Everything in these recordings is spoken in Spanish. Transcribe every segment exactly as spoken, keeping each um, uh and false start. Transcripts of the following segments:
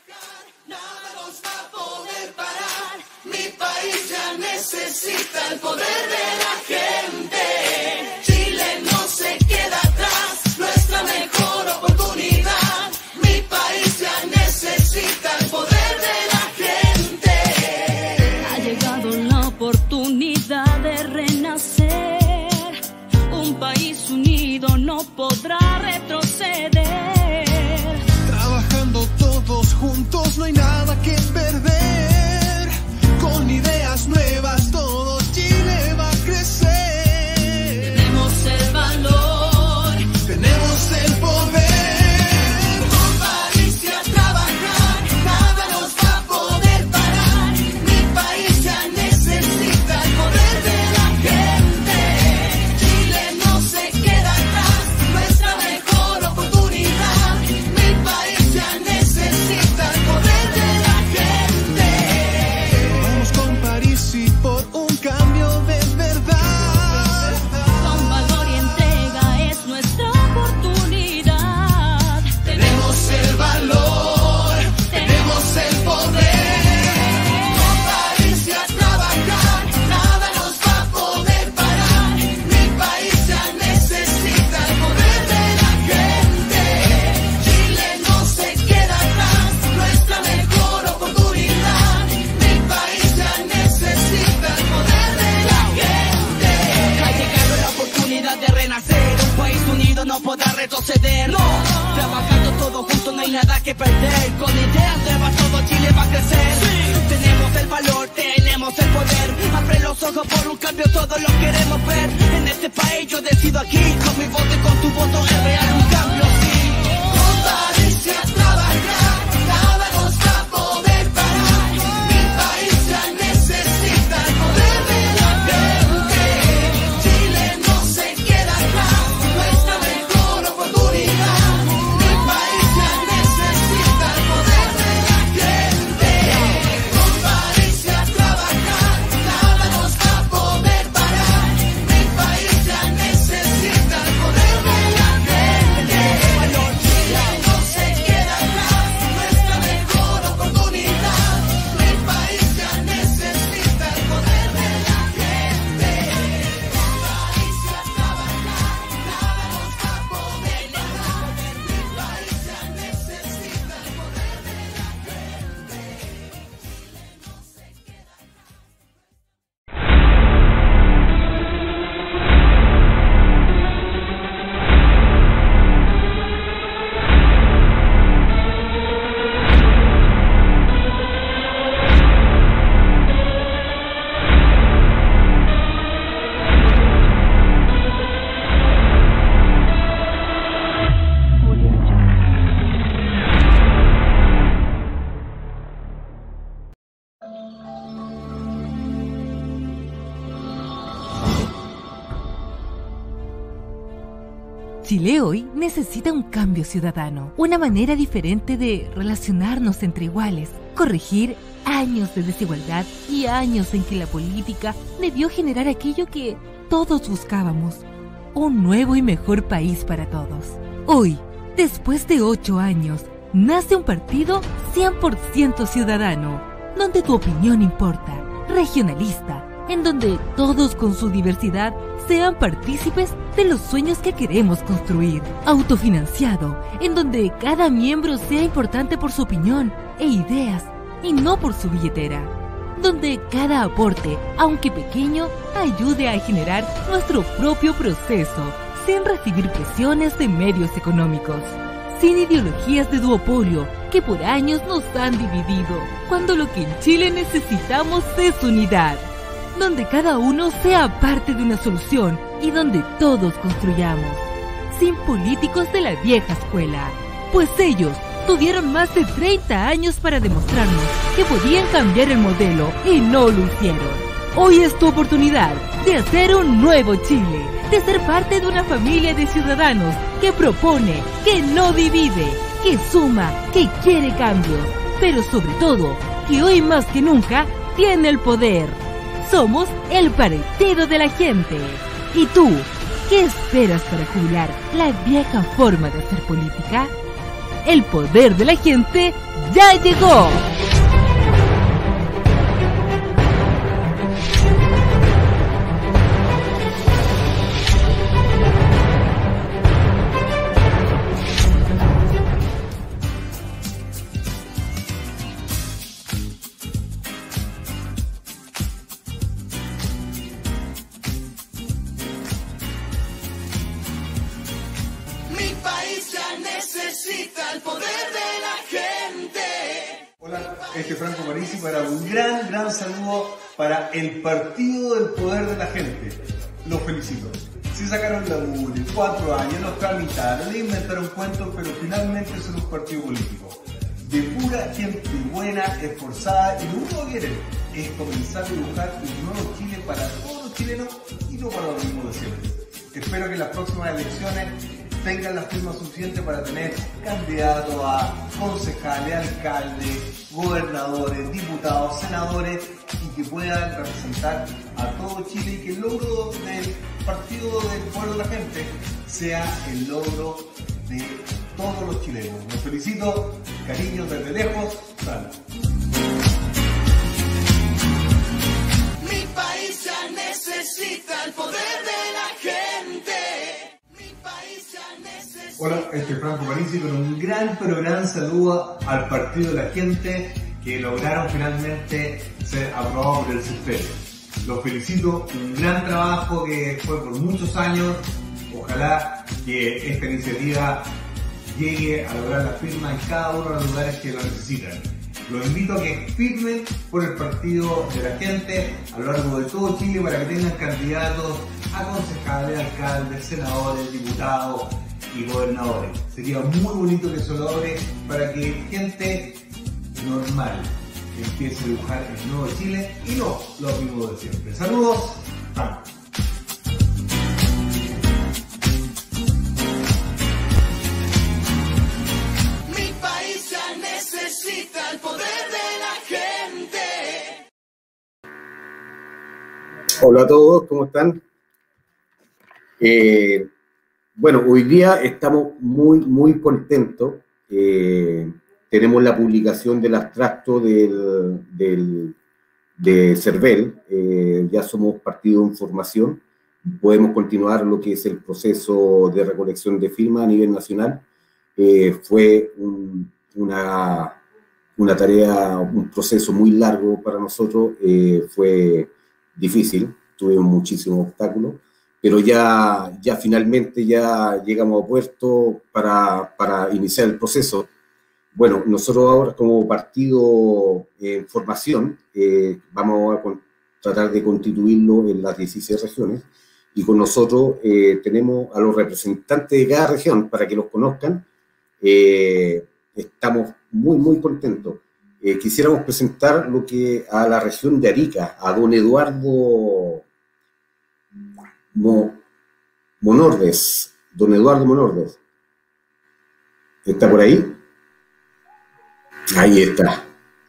Nada nos va a poder parar. Mi país ya necesita el poder de la gente. Chile no se queda atrás, nuestra mejor oportunidad. Mi país ya necesita el poder de la gente. Ha llegado la oportunidad de renacer. Un país unido no podrá retroceder. Trabajando todos juntos no hay nada que perder. Con ideas nuevas todo Chile va a crecer. Tenemos el valor, tenemos el poder. Con París y a trabajar, nada nos va a poder parar. Mi país ya necesita el poder de la gente. Chile no se queda atrás, nuestra mejor oportunidad. Mi país ya necesita el poder de la gente. Vamos con París y por un cambio de verdad. con valor y entrega es nuestra oportunidad. Tenemos el valor, tenemos el poder. Con París y a trabajar, nada nos va a poder parar. Mi país ya necesita el poder de la gente. Chile no se queda atrás, nuestra mejor oportunidad. Mi país ya necesita el poder de la gente. Ha llegado la oportunidad de renacer. Un país unido no podrá retroceder. No, trabajando todos juntos no hay nada que perder. Con ideas nuevas todo Chile va a crecer. Tenemos el valor, tenemos el poder. Abre los ojos por un cambio, todos lo queremos ver. En este país yo decido aquí. Con mi voto y con tu voto es real un cambio, sí. Con París y a trabajar, nada nos va a poder parar. Mi país ya necesita el poder de la gente. Chile no se queda atrás, nuestra mejor oportunidad. Mi país ya necesita el poder de la gente. Con París y a trabajar, nada nos va a poder parar. Mi país ya necesita el poder de la gente. Chile no se queda atrás, nuestra mejor oportunidad. Mi país ya necesita el poder de la gente. Con París y a trabajar, nada nos va a poder parar. Mi país ya necesita el poder de la gente. Chile no se queda atrás. Chile hoy necesita un cambio ciudadano, una manera diferente de relacionarnos entre iguales, corregir años de desigualdad y años en que la política debió generar aquello que todos buscábamos, un nuevo y mejor país para todos. Hoy, después de ocho años, nace un partido cien por ciento ciudadano, donde tu opinión importa, regionalista, en donde todos con su diversidad sean partícipes de los sueños que queremos construir, autofinanciado, en donde cada miembro sea importante por su opinión e ideas y no por su billetera, donde cada aporte, aunque pequeño, ayude a generar nuestro propio proceso, sin recibir presiones de medios económicos, sin ideologías de duopolio que por años nos han dividido, cuando lo que en Chile necesitamos es unidad, donde cada uno sea parte de una solución y donde todos construyamos, sin políticos de la vieja escuela, pues ellos tuvieron más de treinta años para demostrarnos que podían cambiar el modelo y no lo hicieron. Hoy es tu oportunidad de hacer un nuevo Chile, de ser parte de una familia de ciudadanos que propone, que no divide, que suma, que quiere cambios, pero sobre todo, que hoy más que nunca tiene el poder. Somos el partido de la gente. ¿Y tú, qué esperas para jubilar la vieja forma de hacer política? El poder de la gente ya llegó. Mi país ya necesita el poder de la gente. Hola, este es Franco Parisi para un gran, gran saludo para el Partido del Poder de la Gente. Los felicito. Se sacaron la U L E, cuatro años, los tramitaron, le inventaron cuentos, pero finalmente son un partido político. De pura gente buena, esforzada, y lo único que quieren es comenzar a dibujar un nuevo Chile para todos los chilenos y no para los mismos de siempre. Espero que las próximas elecciones tengan las firmas suficientes para tener candidatos a concejales, alcaldes, gobernadores, diputados, senadores y que puedan representar a todo Chile y que el logro del Partido del Poder de la Gente sea el logro de todos los chilenos. Los felicito, cariños desde lejos, salud. Mi país ya necesita el poder de la gente. Mi país ya necesita... Hola, este es Franco Parisi con un gran pero gran saludo al Partido de la Gente que lograron finalmente ser aprobados por el CISPER. Los felicito, un gran trabajo que fue por muchos años. Ojalá que esta iniciativa llegue a lograr la firma en cada uno de los lugares que lo necesitan. Los invito a que firmen por el Partido de la Gente a lo largo de todo Chile para que tengan candidatos a concejales, alcaldes, senadores, diputados y gobernadores. Sería muy bonito que eso logre para que gente normal empiece a dibujar el nuevo Chile y no los mismos de siempre. Saludos. Vamos. Mi país ya necesita el poder de la gente. Hola a todos, ¿cómo están? Eh, bueno, hoy día estamos muy, muy contentos. Eh, tenemos la publicación del abstracto del, del, de CERVEL. Eh, ya somos partido en formación. Podemos continuar lo que es el proceso de recolección de firmas a nivel nacional. Eh, fue un, una, una tarea, un proceso muy largo para nosotros. Eh, fue difícil, tuvimos muchísimos obstáculos, pero ya, ya finalmente ya llegamos a puerto para, para iniciar el proceso. Bueno, nosotros ahora como partido en formación eh, vamos a con, tratar de constituirlo en las dieciséis regiones y con nosotros eh, tenemos a los representantes de cada región para que los conozcan. Eh, estamos muy, muy contentos. Eh, quisiéramos presentar lo que a la región de Arica, a don Eduardo Mo, Monordes, don Eduardo Monordes. ¿Está por ahí? Ahí está.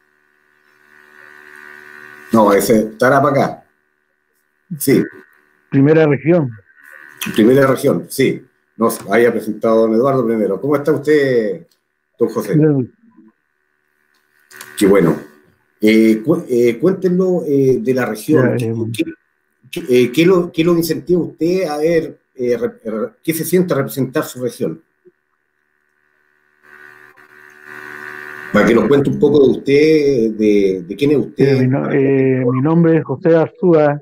No, ese estará para acá. Sí. Primera región. Primera región, sí. Nos haya presentado don Eduardo primero. ¿Cómo está usted, don José? Bien. Qué bueno. Eh, cu eh, cuéntenos eh, de la región. Ya, eh, ¿Qué, qué, eh, qué, lo, ¿Qué lo incentiva usted a ver eh, re, re, qué se siente a representar su región? Para que nos cuente un poco de usted, de, de quién es usted. Eh, mi, no, eh, mi nombre es José Arzúa.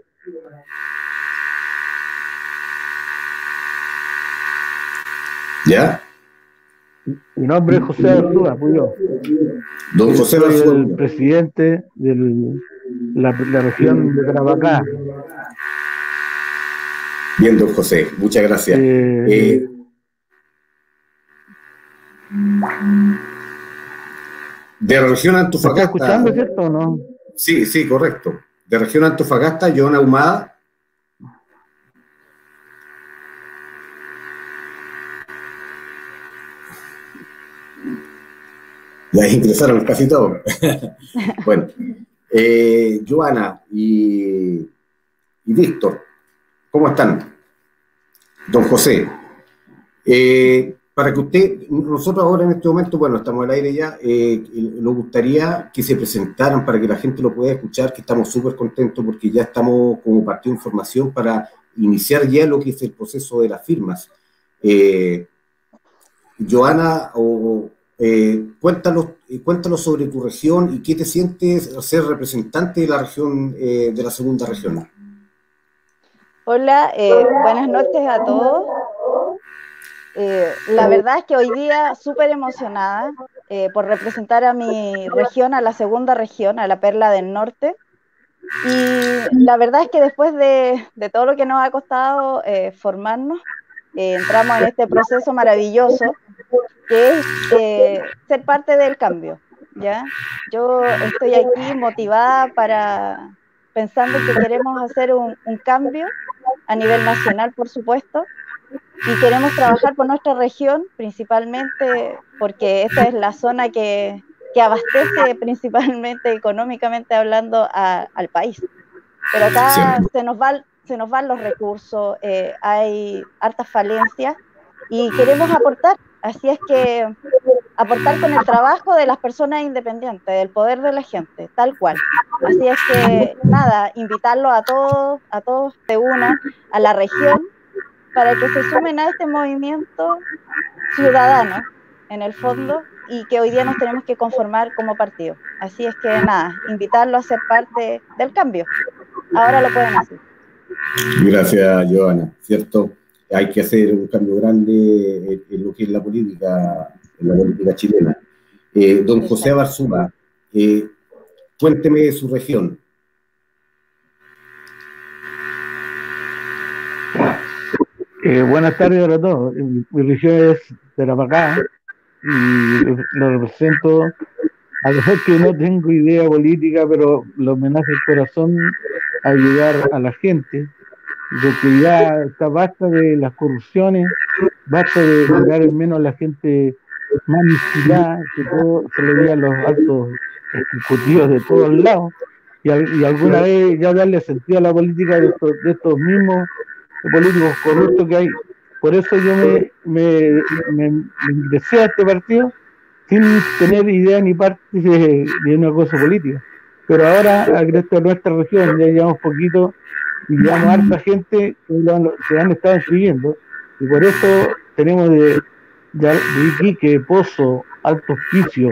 ¿Ya? Mi nombre es José Arzúa, pues yo. Don José Soy Arzúa. el presidente de la, la región de Tarapacá. Bien, don José, muchas gracias. Eh, Eh, de la región ¿Me está Antofagasta. escuchando, cierto o no? Sí, sí, correcto. De región Antofagasta, Joana Ahumada. Ya ingresaron casi todos. Bueno, eh, Joana y, y Víctor, ¿cómo están? Don José, eh, para que usted, nosotros ahora en este momento, bueno, estamos al aire ya, eh, nos gustaría que se presentaran para que la gente lo pueda escuchar, que estamos súper contentos porque ya estamos como partido de información para iniciar ya lo que es el proceso de las firmas. Eh, Joana, o, eh, cuéntanos, cuéntanos sobre tu región y qué te sientes ser representante de la región, eh, de la segunda región. Hola, eh, buenas noches a todos. Eh, la verdad es que hoy día súper emocionada eh, por representar a mi región, a la segunda región, a la Perla del Norte. Y la verdad es que después de, de todo lo que nos ha costado eh, formarnos, eh, entramos en este proceso maravilloso que es eh, ser parte del cambio, ¿ya? Yo estoy aquí motivada para, pensando que queremos hacer un, un cambio a nivel nacional, por supuesto, y queremos trabajar por nuestra región, principalmente porque esta es la zona que, que abastece principalmente económicamente hablando a, al país. Pero acá se nos, va, se nos van los recursos, eh, hay hartas falencias y queremos aportar. Así es que aportar con el trabajo de las personas independientes, del poder de la gente, tal cual. Así es que, nada, invitarlos a todos, a todos de una, a la región, para que se sumen a este movimiento ciudadano, en el fondo, y que hoy día nos tenemos que conformar como partido. Así es que, nada, invitarlos a ser parte del cambio. Ahora lo pueden hacer. Gracias, Joana. Cierto, hay que hacer un cambio grande en lo que es la política, en la política chilena. Eh, don José Abarzúa, eh, cuénteme de su región. Eh, buenas tardes a todos. Mi, mi región es Tarapacá y lo represento. A pesar que no tengo idea política, pero lo me nace el corazón a ayudar a la gente, porque ya está basta de las corrupciones, basta de mirar al menos a la gente manipulada, que todo se le ve a los altos ejecutivos de todos lados, y, y alguna vez ya darle sentido a la política de estos, de estos mismos políticos corruptos que hay. Por eso yo me, me, me, me ingresé a este partido sin tener idea ni parte de, de una cosa política. Pero ahora, a esta nuestra región, ya llevamos poquito y llevamos harta gente que lo han, se han estado inscribiendo, y por eso tenemos de, de, de Iquique, Pozo, Alto Hospicio,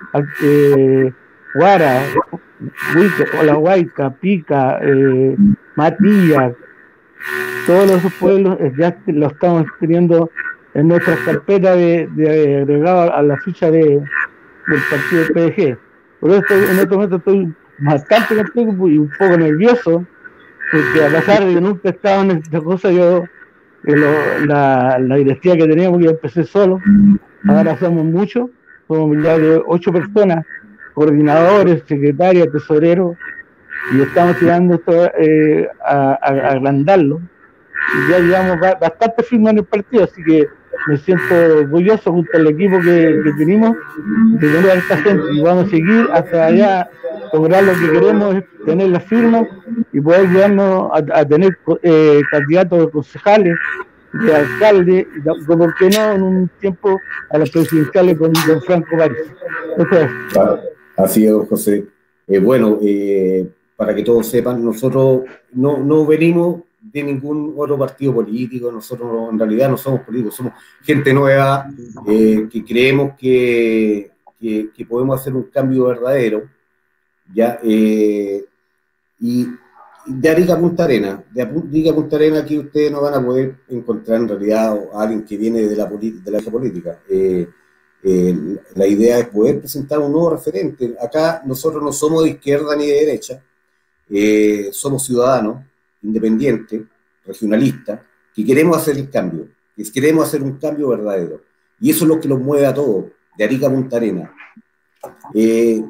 eh, Guara, Huica, Olahuayca, Pica, eh, Matilla, todos esos pueblos eh, ya lo estamos teniendo en nuestra carpeta de, de agregado a la ficha de, del partido del P D G. Por eso estoy, en este momento estoy bastante contento y un poco nervioso, porque a pesar de que nunca he estado en esta cosa, yo eh, lo, la, la directiva que teníamos, yo empecé solo, ahora somos muchos, somos ya de ocho personas, coordinadores, secretarios, tesoreros, y estamos tirando esto eh, a, a, a agrandarlo. Y ya llevamos bastante firmas en el partido, así que me siento orgulloso junto al equipo que, que tenemos de tener a esta gente, y vamos a seguir hasta allá, lograr lo que queremos, es tener las firmas y poder llevarnos a, a tener eh, candidatos de concejales, de alcaldes, y por qué no en un tiempo a las presidenciales con don Franco París. Claro, así es, don José. Eh, bueno, eh, para que todos sepan, nosotros no, no venimos de ningún otro partido político, nosotros en realidad no somos políticos, somos gente nueva eh, que creemos que, que, que podemos hacer un cambio verdadero, ya, eh, y de Arica a Punta Arenas, de Arica a Punta Arenas aquí ustedes no van a poder encontrar en realidad a alguien que viene de la, de la política. Eh, eh, la idea es poder presentar un nuevo referente. Acá nosotros no somos de izquierda ni de derecha, eh, somos ciudadanos, independientes, regionalistas, que queremos hacer el cambio, que queremos hacer un cambio verdadero. Y eso es lo que nos mueve a todos, de Arica a Punta Arenas. Eh,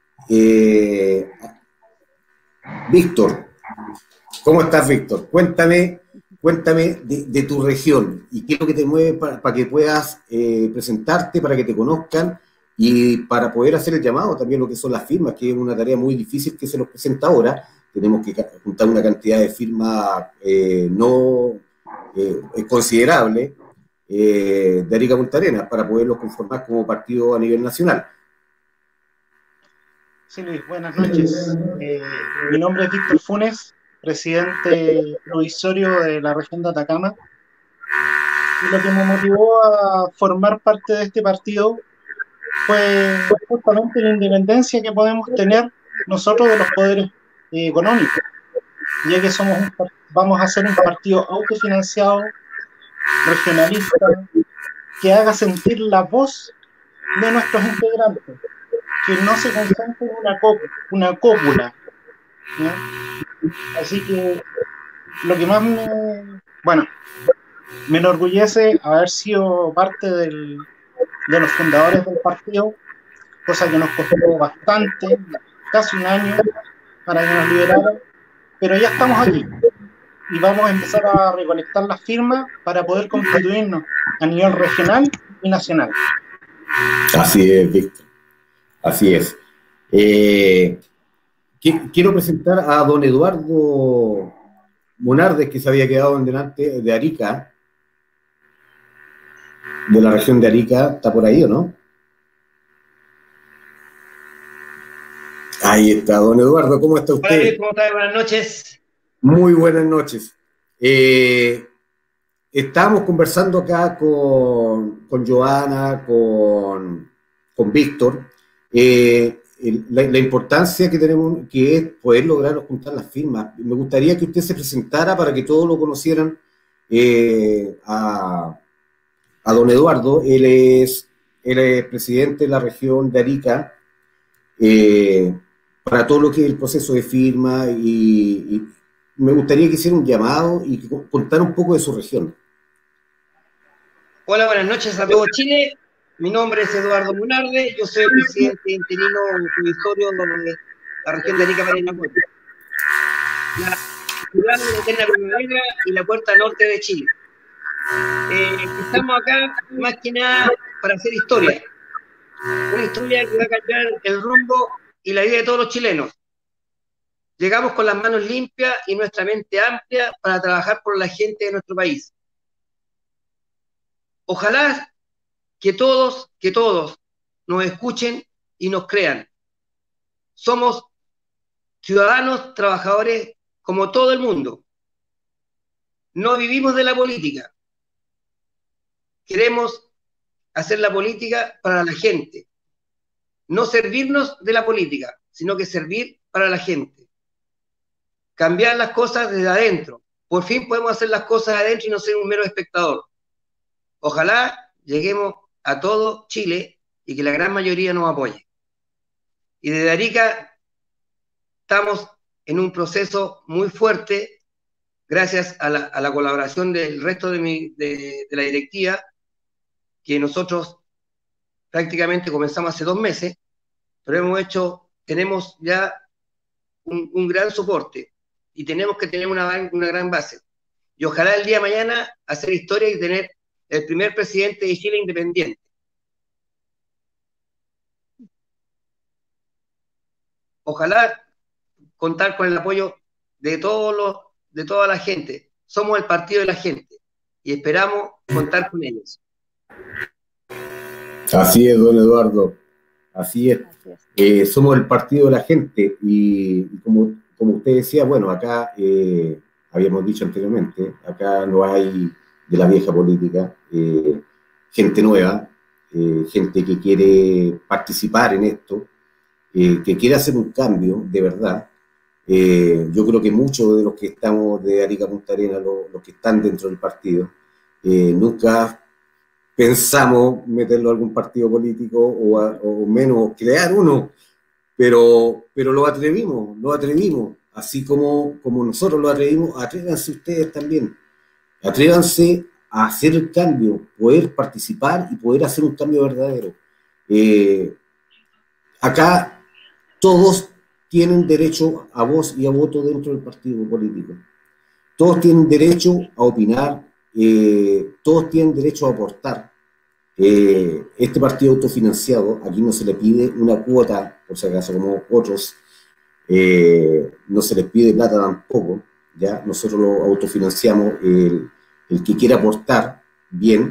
eh, Víctor, ¿cómo estás, Víctor? Cuéntame, cuéntame de, de tu región y qué es lo que te mueve para, para que puedas eh, presentarte, para que te conozcan y para poder hacer el llamado también lo que son las firmas, que es una tarea muy difícil que se nos presenta ahora. Tenemos que juntar una cantidad de firmas eh, no eh, considerable, eh, de Arica Punta Arenas para poderlos conformar como partido a nivel nacional. Sí, Luis, buenas noches. Eh, mi nombre es Víctor Funes, presidente provisorio de la región de Atacama. Y lo que me motivó a formar parte de este partido fue justamente la independencia que podemos tener nosotros de los poderes eh, económicos, ya que somos un, vamos a ser un partido autofinanciado, regionalista, que haga sentir la voz de nuestros integrantes, que no se concentre en una, una cópula, ¿ya? Así que lo que más me, bueno, me enorgullece haber sido parte del, de los fundadores del partido, cosa que nos costó bastante, casi un año para que nos liberaran, pero ya estamos aquí y vamos a empezar a recolectar las firmas para poder constituirnos a nivel regional y nacional. Así es, Víctor. Así es. Eh, quiero presentar a don Eduardo Munardes, que se había quedado en delante de Arica, de la región de Arica. ¿Está por ahí o no? Ahí está, don Eduardo. ¿Cómo está usted? Hola, ¿cómo está? Buenas noches. Muy buenas noches. Eh, estábamos conversando acá con, con Joana, con, con Víctor, eh, el, la, la importancia que tenemos, que es poder lograr juntar las firmas. Me gustaría que usted se presentara para que todos lo conocieran eh, a, a don Eduardo. Él es, él es presidente de la región de Arica, eh, para todo lo que es el proceso de firma, y, y me gustaría que hiciera un llamado y que contara un poco de su región. Hola, buenas noches a todo Chile. Mi nombre es Eduardo Munardes, yo soy el presidente interino provisorio de la región de Arica Parinacota, la ciudad de la eterna primavera y la puerta norte de Chile. Eh, estamos acá más que nada para hacer historia, una historia que va a cambiar el rumbo y la vida de todos los chilenos. Llegamos con las manos limpias y nuestra mente amplia para trabajar por la gente de nuestro país. Ojalá que todos, que todos nos escuchen y nos crean. Somos ciudadanos, trabajadores como todo el mundo. No vivimos de la política. Queremos hacer la política para la gente. No servirnos de la política, sino que servir para la gente. Cambiar las cosas desde adentro. Por fin podemos hacer las cosas adentro y no ser un mero espectador. Ojalá lleguemos a todo Chile y que la gran mayoría nos apoye. Y desde Arica estamos en un proceso muy fuerte, gracias a la, a la colaboración del resto de, mi, de, de la directiva, que nosotros prácticamente comenzamos hace dos meses, pero hemos hecho, tenemos ya un, un gran soporte y tenemos que tener una, una gran base. Y ojalá el día de mañana hacer historia y tener el primer presidente de Chile independiente. Ojalá contar con el apoyo de todos los, de toda la gente. Somos el partido de la gente y esperamos contar con ellos. Así es, don Eduardo. Así es. Así es. Eh, somos el partido de la gente y, y como, como usted decía, bueno, acá eh, habíamos dicho anteriormente, acá no hay de la vieja política, eh, gente nueva, eh, gente que quiere participar en esto, eh, que quiere hacer un cambio de verdad. Eh, yo creo que muchos de los que estamos de Arica Punta Arenas, los, los que están dentro del partido, eh, nunca pensamos meterlo a algún partido político o, a, o menos crear uno, pero, pero lo atrevimos, lo atrevimos, así como, como nosotros lo atrevimos. Atrévanse ustedes también. Atrévanse a hacer el cambio, poder participar y poder hacer un cambio verdadero. Eh, acá todos tienen derecho a voz y a voto dentro del partido político. Todos tienen derecho a opinar, eh, todos tienen derecho a aportar. Eh, este partido autofinanciado, aquí no se le pide una cuota, por si acaso, como otros, eh, no se les pide plata tampoco. ¿Ya? Nosotros lo autofinanciamos, el, el que quiera aportar, bien,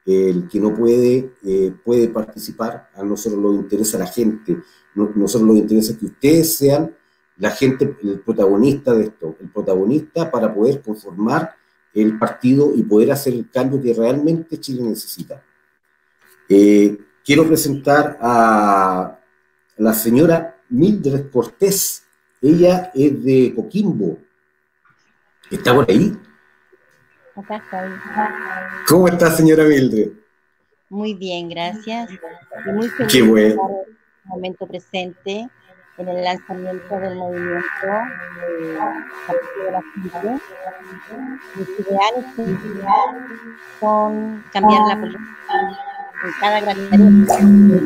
el que no puede, eh, puede participar. A nosotros nos interesa la gente, no, nosotros nos interesa que ustedes sean la gente, el protagonista de esto, el protagonista para poder conformar el partido y poder hacer el cambio que realmente Chile necesita. Eh, quiero presentar a la señora Mildred Cortés. Ella es de Coquimbo. ¿Está por ahí? Acá estoy. ¿Cómo está, señora Mildred? Muy bien, gracias. Y muy feliz Qué bueno. de estar en este momento presente en el lanzamiento del movimiento de Partido de la Gente. Mis ideales son cambiar la política en cada granito.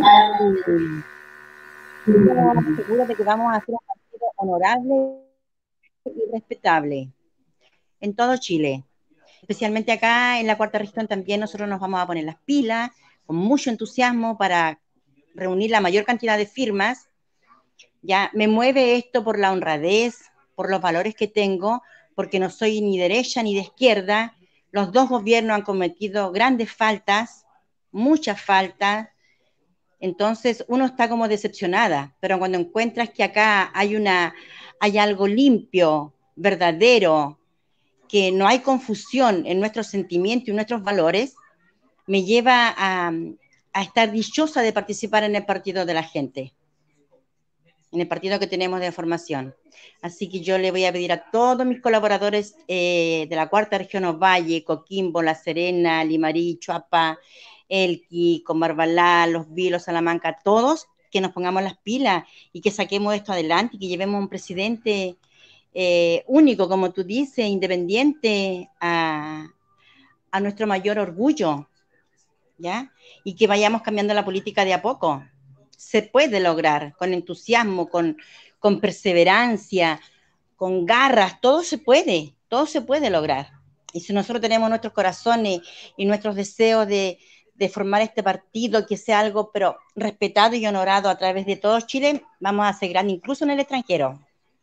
Y estoy segura de que vamos a hacer un partido honorable y respetable en todo Chile. Especialmente acá en la cuarta región también nosotros nos vamos a poner las pilas con mucho entusiasmo para reunir la mayor cantidad de firmas. Ya me mueve esto por la honradez, por los valores que tengo, porque no soy ni derecha ni de izquierda. Los dos gobiernos han cometido grandes faltas, muchas faltas. Entonces uno está como decepcionada, pero cuando encuentras que acá hay una, hay algo limpio, verdadero, que no hay confusión en nuestros sentimientos y nuestros valores, me lleva a, a estar dichosa de participar en el partido de la gente, en el partido que tenemos de formación. Así que yo le voy a pedir a todos mis colaboradores eh, de la cuarta región Ovalle, Coquimbo, La Serena, Limarí, Chuapa, Elqui, Combarbalá, Los Vilos, Salamanca, todos, que nos pongamos las pilas y que saquemos esto adelante y que llevemos un presidente Eh, único, como tú dices, independiente a, a nuestro mayor orgullo, ¿ya? Y que vayamos cambiando la política de a poco. Se puede lograr con entusiasmo, con, con perseverancia, con garras, todo se puede, todo se puede lograr. Y si nosotros tenemos nuestros corazones y nuestros deseos de, de formar este partido que sea algo, pero respetado y honorado a través de todo Chile, vamos a ser grandes, incluso en el extranjero.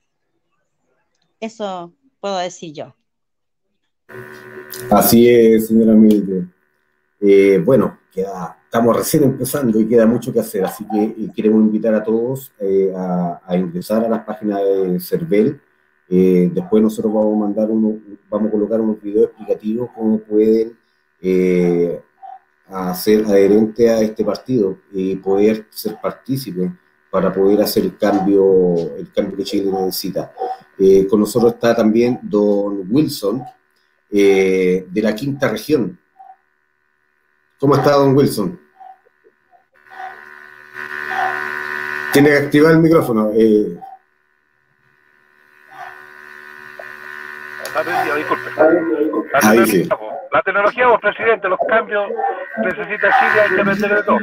Eso puedo decir yo. Así es, señora Mildred. Eh, bueno, queda, estamos recién empezando y queda mucho que hacer, así que eh, queremos invitar a todos eh, a, a ingresar a las páginas de CERVEL. Eh, después nosotros vamos a mandar uno, vamos a colocar unos videos explicativos cómo pueden eh, hacer adherente a este partido y poder ser partícipes para poder hacer el cambio, el cambio que Chile necesita. Eh, con nosotros está también don Wilson, eh, de la quinta región. ¿Cómo está, don Wilson? Tiene que activar el micrófono. Eh. Disculpe. La Ahí tecnología, sí. la tecnología, vos, presidente, los cambios necesita Chile, hay que aprender de todo.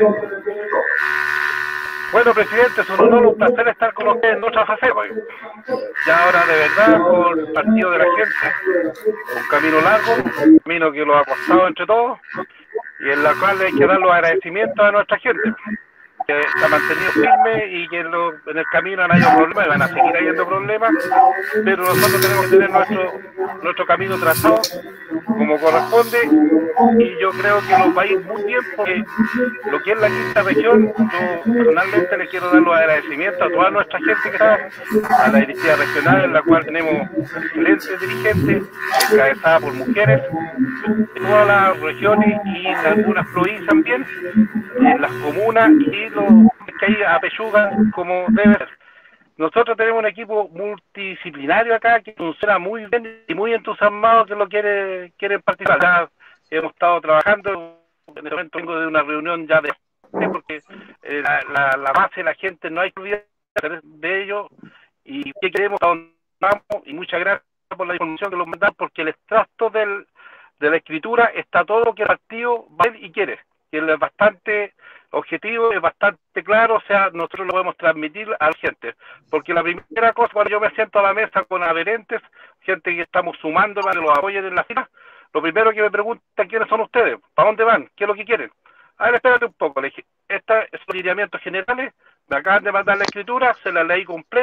Bueno, presidente, es un honor, un placer estar con usted en otra fase. Ya ahora, de verdad, con el partido de la gente, un camino largo, un camino que lo ha costado entre todos, y en la cual hay que dar los agradecimientos a nuestra gente, que se ha mantenido firme y que en, lo, en el camino han habido problemas y van a seguir habiendo problemas, pero nosotros tenemos que tener nuestro, nuestro camino trazado como corresponde, y yo creo que lo va a ir muy bien, porque lo que es la quinta región, yo personalmente le quiero dar los agradecimientos a toda nuestra gente que está, a la directiva regional, en la cual tenemos excelentes dirigentes, encabezada por mujeres, en todas las regiones y en algunas provincias también, en las comunas y los que hay apechugan como debe ser. Nosotros tenemos un equipo multidisciplinario acá que funciona muy bien y muy entusiasmado que lo quiere, quiere participar. Ya hemos estado trabajando, en el momento vengo de una reunión ya de porque eh, la, la, la base de la gente no hay que olvidar de ello, y que queremos y muchas gracias por la información que nos mandan, porque el extracto del, de la escritura está todo lo que el partido va y quiere, que es bastante objetivo, es bastante claro, o sea, nosotros lo podemos transmitir a la gente, porque la primera cosa, cuando yo me siento a la mesa con adherentes, gente que estamos sumando para que los apoyen en la fila, lo primero que me preguntan, ¿quiénes son ustedes? ¿Para dónde van? ¿Qué es lo que quieren? A ver, espérate un poco, le dije, estos son lineamientos generales, me acaban de mandar la escritura, se la leí completa,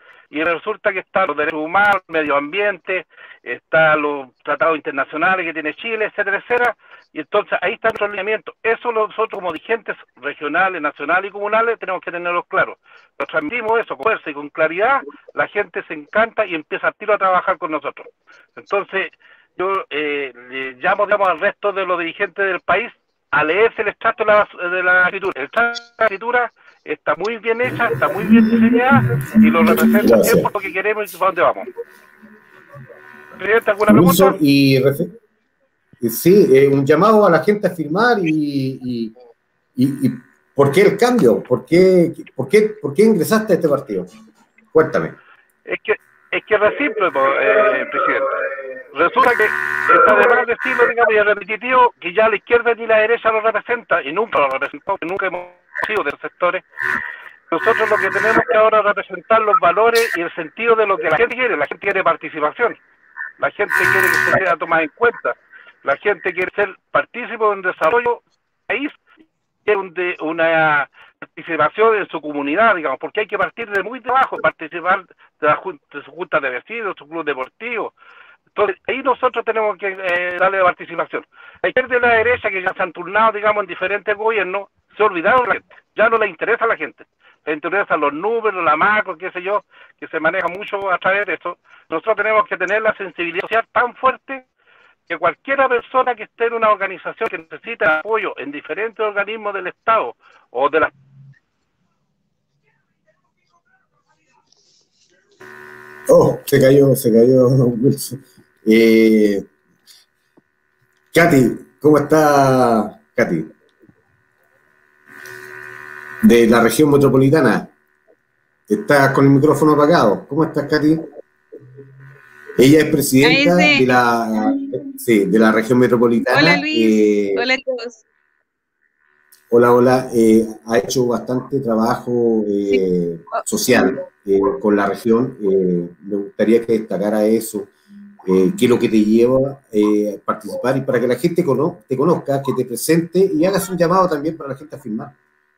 y resulta que están los derechos humanos, el medio ambiente, están los tratados internacionales que tiene Chile, etcétera, etcétera, y entonces ahí está nuestro alineamiento. Eso nosotros como dirigentes regionales, nacionales y comunales tenemos que tenerlo claro. Nos transmitimos eso con fuerza y con claridad, la gente se encanta y empieza al tiro a trabajar con nosotros. Entonces yo eh, le llamo, digamos, al resto de los dirigentes del país a leerse el extracto de la, de la escritura. El extracto de la escritura está muy bien hecha, está muy bien diseñada y lo representa bien por lo que queremos y para dónde vamos. Presidente, ¿alguna pregunta? Wilson, y sí, eh, un llamado a la gente a firmar y, y, y, y ¿por qué el cambio? ¿Por qué, por, qué, ¿Por qué ingresaste a este partido? Cuéntame. Es que es que es simple, eh, presidente. Resulta que está de más decirlo, digamos, y es repetitivo, que ya la izquierda ni la derecha lo representa, y nunca lo representó, que nunca hemos sido de los sectores. Nosotros lo que tenemos que ahora representar los valores y el sentido de lo que la gente quiere. La gente quiere participación, la gente quiere que se sea tomada en cuenta, la gente quiere ser partícipe de un desarrollo del país, quiere una participación en su comunidad, digamos, porque hay que partir de muy debajo, participar de, la, de su junta de vecinos, su club deportivo. Entonces, ahí nosotros tenemos que eh, darle participación. La izquierda y la derecha, que ya se han turnado, digamos, en diferentes gobiernos, se olvidaron de la gente. Ya no le interesa a la gente. Le interesan los números, la macro, qué sé yo, que se maneja mucho a través de eso. Nosotros tenemos que tener la sensibilidad social tan fuerte que cualquiera persona que esté en una organización que necesite apoyo en diferentes organismos del Estado o de las... Oh, se cayó, se cayó Wilson. Eh, Katy, ¿cómo está Katy? De la región metropolitana. Estás con el micrófono apagado. ¿Cómo estás, Katy? Ella es presidenta de la, sí, de la región metropolitana. Hola, Luis. Eh, hola a todos. Hola, hola. Eh, ha hecho bastante trabajo eh, sí. social eh, con la región. Eh, me gustaría que destacara eso. Eh, qué es lo que te lleva eh, a participar y para que la gente cono te conozca, que te presente y hagas un llamado también para la gente a firmar.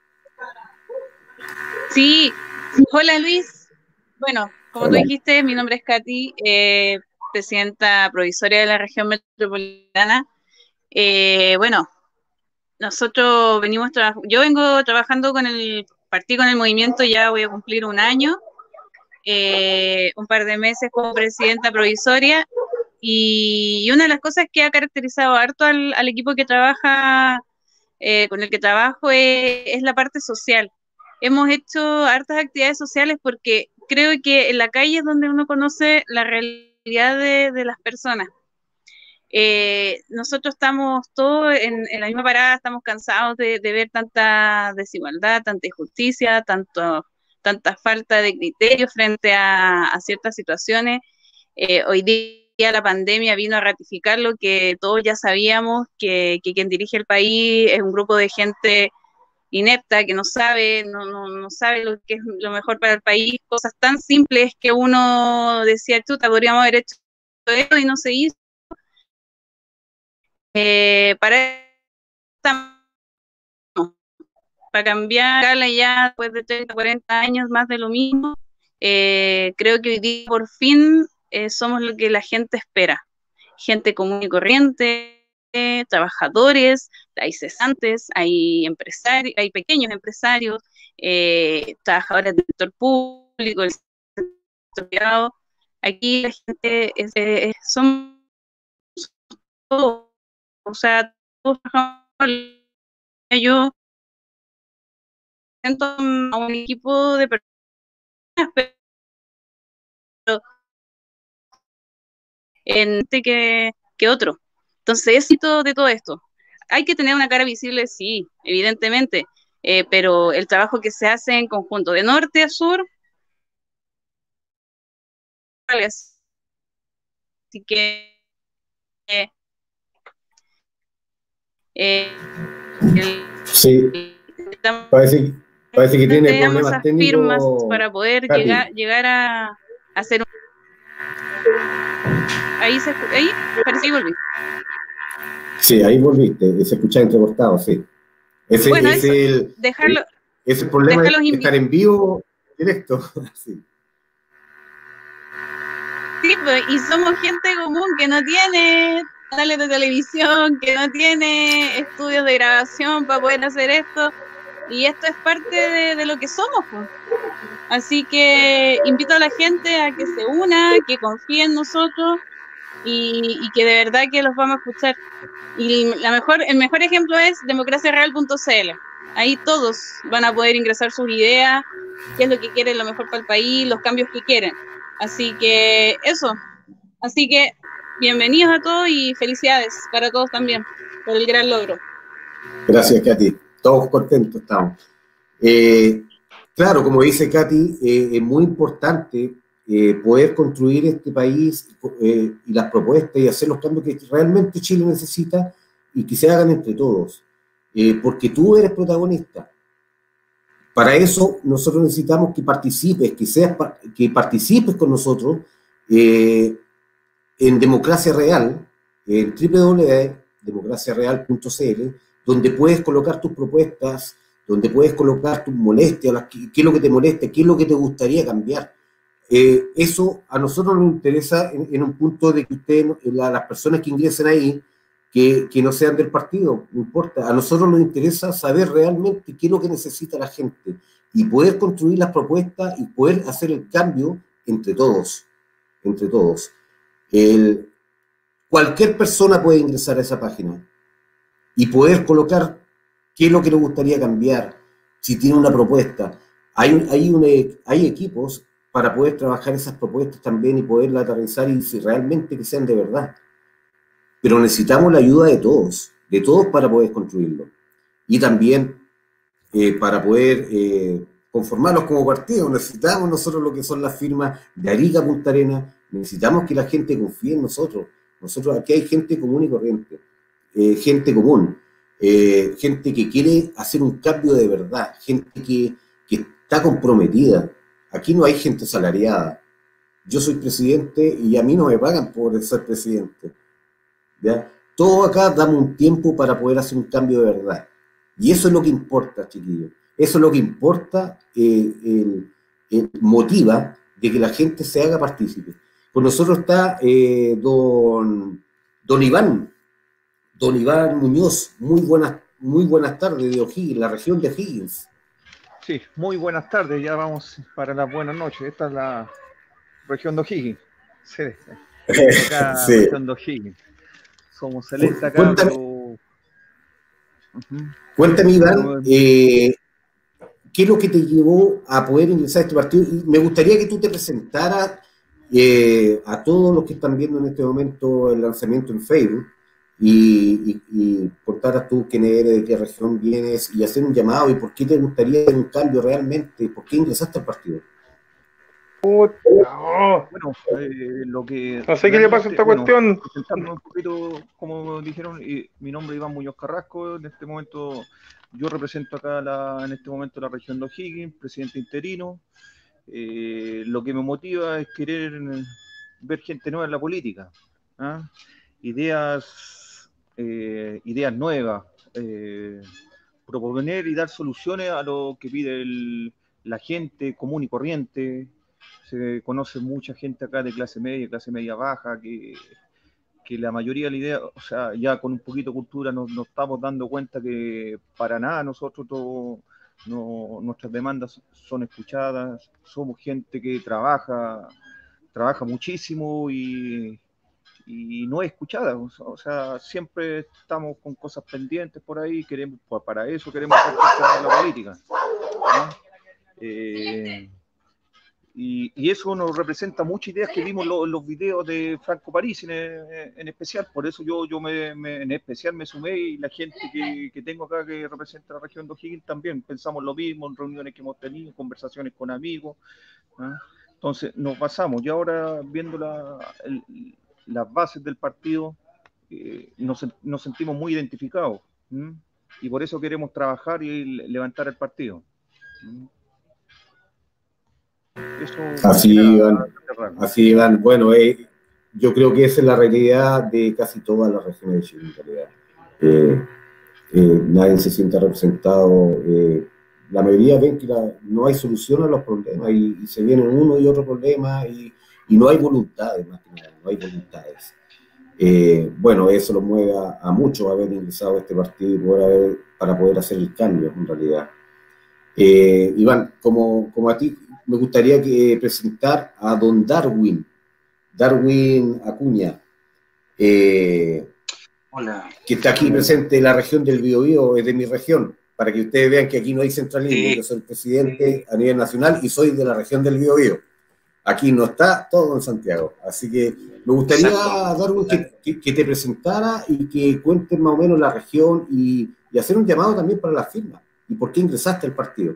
Sí. Hola, Luis. Bueno, como Hola. tú dijiste, mi nombre es Katy, eh, presidenta provisoria de la región metropolitana. Eh, bueno, nosotros venimos, yo vengo trabajando con el partido, con el movimiento, ya voy a cumplir un año, eh, un par de meses como presidenta provisoria, y una de las cosas que ha caracterizado harto al, al equipo que trabaja, eh, con el que trabajo, es, es la parte social. Hemos hecho hartas actividades sociales porque creo que en la calle es donde uno conoce la realidad de, de las personas. Eh, nosotros estamos todos en, en la misma parada, estamos cansados de, de ver tanta desigualdad, tanta injusticia, tanto, tanta falta de criterio frente a, a ciertas situaciones. Eh, hoy día la pandemia vino a ratificar lo que todos ya sabíamos, que, que quien dirige el país es un grupo de gente inepta, que no sabe, no, no, no sabe lo que es lo mejor para el país, cosas tan simples que uno decía, chuta, podríamos haber hecho esto y no se hizo. Eh, para, para cambiar ya después de treinta, cuarenta años más de lo mismo, eh, creo que hoy día por fin eh, somos lo que la gente espera, gente común y corriente, trabajadores, hay cesantes, hay empresarios, hay pequeños empresarios, eh, trabajadores del sector público, del sector privado. Aquí la gente es, es, son todos, o sea, todos trabajamos. Yo siento a un equipo de personas, pero en que, que otro. Entonces, éxito de todo esto. Hay que tener una cara visible, sí, evidentemente, eh, pero el trabajo que se hace en conjunto, de norte a sur, así que eh, eh, el, sí, parece, parece que tiene problemas técnicos firmas para poder llegar, llegar a, a hacer un... Ahí, se, ahí parece que volví. Sí, ahí volviste, se escucha entrecortado, sí. Ese, bueno, ese, eso, el, dejarlo, ese problema de estar en vivo directo. Sí. Sí, pues, y somos gente común que no tiene canales de televisión, que no tiene estudios de grabación para poder hacer esto, y esto es parte de, de lo que somos, pues. Así que invito a la gente a que se una, que confíe en nosotros y, y que de verdad que los vamos a escuchar. Y la mejor, el mejor ejemplo es democracia real punto c l. Ahí todos van a poder ingresar sus ideas, qué es lo que quieren, lo mejor para el país, los cambios que quieren. Así que eso. Así que bienvenidos a todos y felicidades para todos también por el gran logro. Gracias, Katy. Todos contentos estamos. Eh, claro, como dice Katy, eh, es muy importante eh, poder construir este país eh, y las propuestas y hacer los cambios que realmente Chile necesita y que se hagan entre todos. Eh, porque tú eres protagonista. Para eso nosotros necesitamos que participes, que, seas, que participes con nosotros eh, en Democracia Real, en doble u doble u doble u punto democracia real punto c l, donde puedes colocar tus propuestas, donde puedes colocar tus molestias, qué, qué es lo que te molesta, qué es lo que te gustaría cambiar. Eh, eso a nosotros nos interesa en, en un punto de que ustedes, la, las personas que ingresen ahí, Que, que no sean del partido, no importa. A nosotros nos interesa saber realmente qué es lo que necesita la gente y poder construir las propuestas y poder hacer el cambio entre todos, entre todos. El, cualquier persona puede ingresar a esa página y poder colocar qué es lo que le gustaría cambiar, si tiene una propuesta. Hay, hay, una, hay equipos para poder trabajar esas propuestas también y poderlas aterrizar y si realmente que sean de verdad. Pero necesitamos la ayuda de todos, de todos para poder construirlo. Y también eh, para poder eh, conformarnos como partido, necesitamos nosotros lo que son las firmas de Arica a Punta Arenas, necesitamos que la gente confíe en nosotros. Nosotros aquí hay gente común y corriente, eh, gente común, eh, gente que quiere hacer un cambio de verdad, gente que, que está comprometida. Aquí no hay gente salariada. Yo soy presidente y a mí no me pagan por ser presidente. ¿Ya? Todo acá damos un tiempo para poder hacer un cambio de verdad. Y eso es lo que importa, chiquillos. Eso es lo que importa, eh, el, el motiva de que la gente se haga partícipe. Con nosotros está eh, don, don Iván, don Iván Muñoz. Muy buenas, muy buenas tardes de O'Higgins, la región de O'Higgins. Sí, muy buenas tardes. Ya vamos para las buenas noches. Esta es la región de O'Higgins. Sí, acá, sí. Región de O'Higgins. Somos celestes acá, Cuéntame, pero... uh-huh. Cuéntame, Iván, eh, ¿qué es lo que te llevó a poder ingresar a este partido? Y me gustaría que tú te presentaras eh, a todos los que están viendo en este momento el lanzamiento en Facebook y, y, y contaras tú quién eres, de qué región vienes y hacer un llamado y por qué te gustaría un cambio realmente, por qué ingresaste al partido. Oh. Bueno, eh, lo que... No sé qué le pasa a esta bueno, cuestión. Un poquito, como dijeron, eh, mi nombre es Iván Muñoz Carrasco. En este momento, yo represento acá la, en este momento la región de O'Higgins, presidente interino. Eh, lo que me motiva es querer ver gente nueva en la política. ¿Ah? Ideas, eh, ideas nuevas, eh, proponer y dar soluciones a lo que pide el, la gente común y corriente. Se conoce mucha gente acá de clase media, clase media baja, que, que la mayoría de la idea, o sea, ya con un poquito de cultura nos, nos estamos dando cuenta que para nada nosotros todo, no, nuestras demandas son escuchadas, somos gente que trabaja, trabaja muchísimo y, y no es escuchada, o sea, siempre estamos con cosas pendientes por ahí, queremos, para eso queremos participar en la política, ¿no? Eh, Y, y eso nos representa muchas ideas que vimos en lo, los videos de Franco Parisi en, en especial, por eso yo, yo me, me, en especial me sumé y la gente que, que tengo acá que representa la región de O'Higgins también, pensamos lo mismo en reuniones que hemos tenido, conversaciones con amigos, ¿ah? Entonces nos basamos y ahora viendo la, el, las bases del partido eh, nos, nos sentimos muy identificados, ¿sí? Y por eso queremos trabajar y levantar el partido, ¿sí? Eso así, Iván, así, Iván. Bueno, eh, yo creo que esa es la realidad de casi todas las regiones de Chile, en realidad. Eh, eh, nadie se siente representado. Eh, la mayoría ven que la, no hay solución a los problemas y, y se vienen uno y otro problema y, y no hay voluntades, más que nada, no hay voluntades. Eh, bueno, eso lo mueve a, a muchos haber ingresado a este partido y poder haber, para poder hacer el cambio, en realidad. Eh, Iván, como, como a ti, me gustaría que presentar a don Darwin, Darwin Acuña, eh, Hola. que está aquí presente en la región del Biobío, es de mi región, para que ustedes vean que aquí no hay centralismo. Sí. Yo soy el presidente a nivel nacional y soy de la región del Biobío. Aquí no está todo en Santiago. Así que me gustaría, Exacto. Darwin, que, que, que te presentara y que cuentes más o menos la región y, y hacer un llamado también para las firmas. ¿Y por qué ingresaste al partido?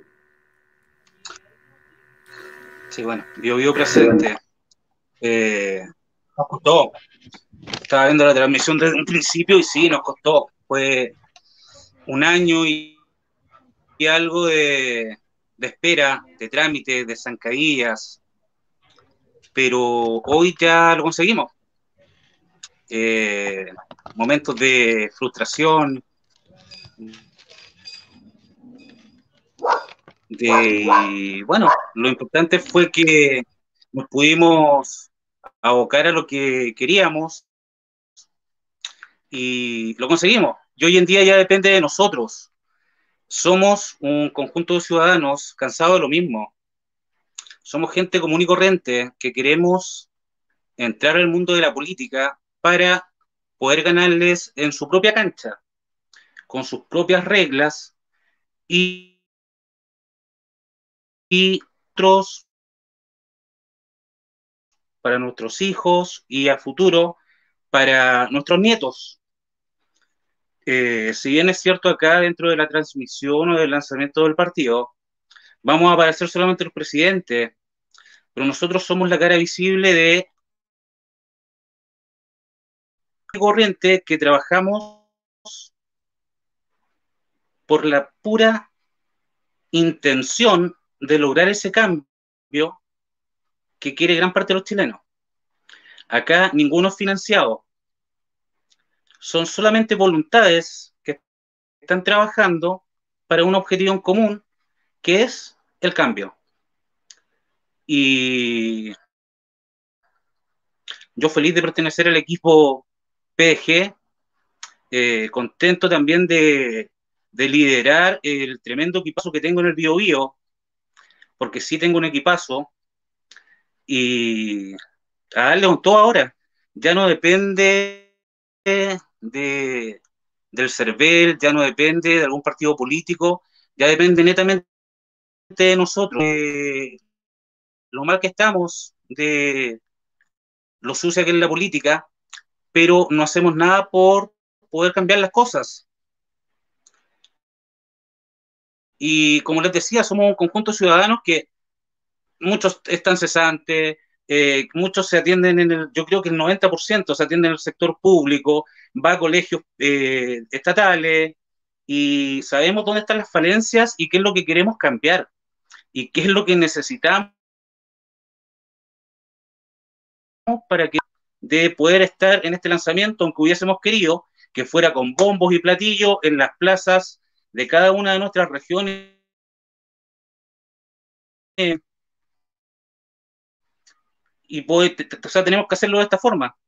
Sí, bueno, Bio Bio presente. Eh, nos costó. Estaba viendo la transmisión desde un principio y sí, nos costó. Fue un año y, y algo de, de espera, de trámite, de zancadillas, pero hoy ya lo conseguimos. Eh, momentos de frustración, de, bueno, lo importante fue que nos pudimos abocar a lo que queríamos y lo conseguimos. Y hoy en día ya depende de nosotros. Somos un conjunto de ciudadanos cansados de lo mismo. Somos gente común y corriente que queremos entrar al mundo de la política para poder ganarles en su propia cancha, con sus propias reglas y, y otros para nuestros hijos y a futuro para nuestros nietos. Eh, si bien es cierto acá dentro de la transmisión o del lanzamiento del partido, vamos a aparecer solamente los presidentes, pero nosotros somos la cara visible de corriente que trabajamos por la pura intención de lograr ese cambio que quiere gran parte de los chilenos. Acá ninguno es financiado. Son solamente voluntades que están trabajando para un objetivo en común, que es el cambio. Y yo feliz de pertenecer al equipo P D G, eh, contento también de, de liderar el tremendo equipazo que tengo en el Biobío, porque sí tengo un equipazo, y a darle con todo ahora. Ya no depende de, del CERVEL, ya no depende de algún partido político, ya depende netamente de nosotros, de lo mal que estamos, de lo sucia que es la política, pero no hacemos nada por poder cambiar las cosas. Y como les decía, somos un conjunto de ciudadanos que muchos están cesantes, eh, muchos se atienden en el, yo creo que el noventa por ciento se atienden en el sector público, va a colegios eh, estatales, y sabemos dónde están las falencias y qué es lo que queremos cambiar, y qué es lo que necesitamos para que de poder estar en este lanzamiento, aunque hubiésemos querido que fuera con bombos y platillos en las plazas de cada una de nuestras regiones. Y pues, o sea, tenemos que hacerlo de esta forma.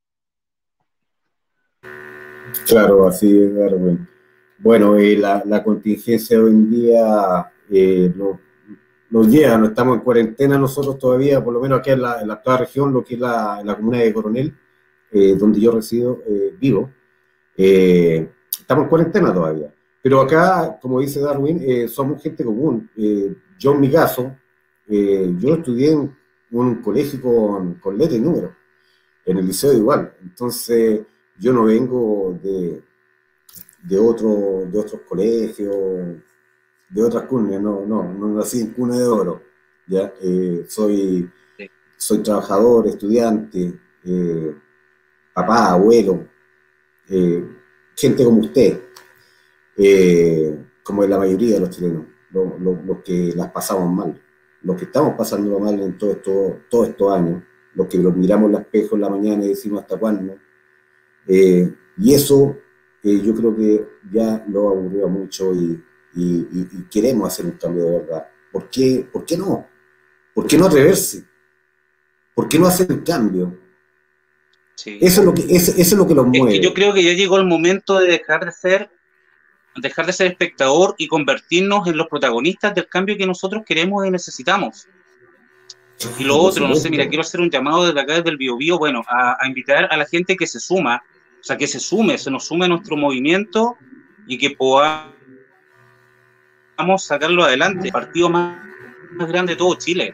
Claro, así es, Darwin. Bueno, eh, la, la contingencia hoy en día eh, nos, nos llega, no estamos en cuarentena nosotros todavía, por lo menos aquí en la, en la actual región, lo que es la, en la comuna de Coronel, eh, donde yo resido, eh, vivo. Eh, estamos en cuarentena todavía. Pero acá, como dice Darwin, eh, somos gente común. Eh, yo en mi caso, eh, yo estudié en un colegio con, con letra y número, en el liceo igual. Entonces, yo no vengo de, de, otro, de otros colegios, de otras cunas, no, no, no nací en cuna de oro. ¿Ya? Eh, soy, soy trabajador, estudiante, eh, papá, abuelo, eh, gente como usted, eh, como es la mayoría de los chilenos, los lo, lo que las pasamos mal, los que estamos pasando mal en todos esto, todo estos años, los que nos miramos al espejo en la mañana y decimos hasta cuándo. Eh, y eso eh, yo creo que ya lo aburrió mucho y, y, y, y queremos hacer un cambio de verdad. ¿Por qué, ¿Por qué no? ¿Por qué no atreverse? ¿Por qué no hacer el cambio? Sí. Eso es lo que, eso, eso es lo que los mueve. Es que yo creo que ya llegó el momento de dejar de ser, dejar de ser espectador y convertirnos en los protagonistas del cambio que nosotros queremos y necesitamos. Y lo otro, no sé, mira, quiero hacer un llamado desde acá, desde el Biobío, bueno, a, a invitar a la gente que se suma, o sea, que se sume, se nos sume a nuestro movimiento y que podamos sacarlo adelante. El partido más, más grande de todo Chile.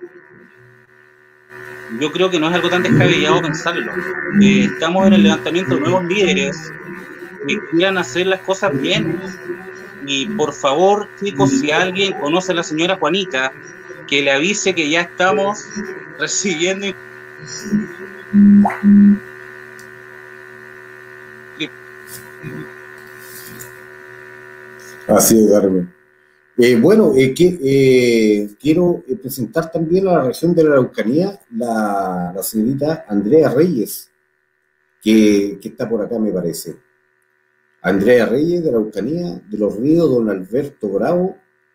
Yo creo que no es algo tan descabellado pensarlo. Eh, estamos en el levantamiento de nuevos líderes que quieran hacer las cosas bien. Y por favor, chicos, si alguien conoce a la señora Juanita, que le avise que ya estamos recibiendo. Así es, Carmen. Eh, bueno, eh, que, eh, quiero eh, presentar también a la región de la Araucanía la, la señorita Andrea Reyes, que, que está por acá, me parece. Andrea Reyes de la Araucanía, de los Ríos, don Alberto Bravo,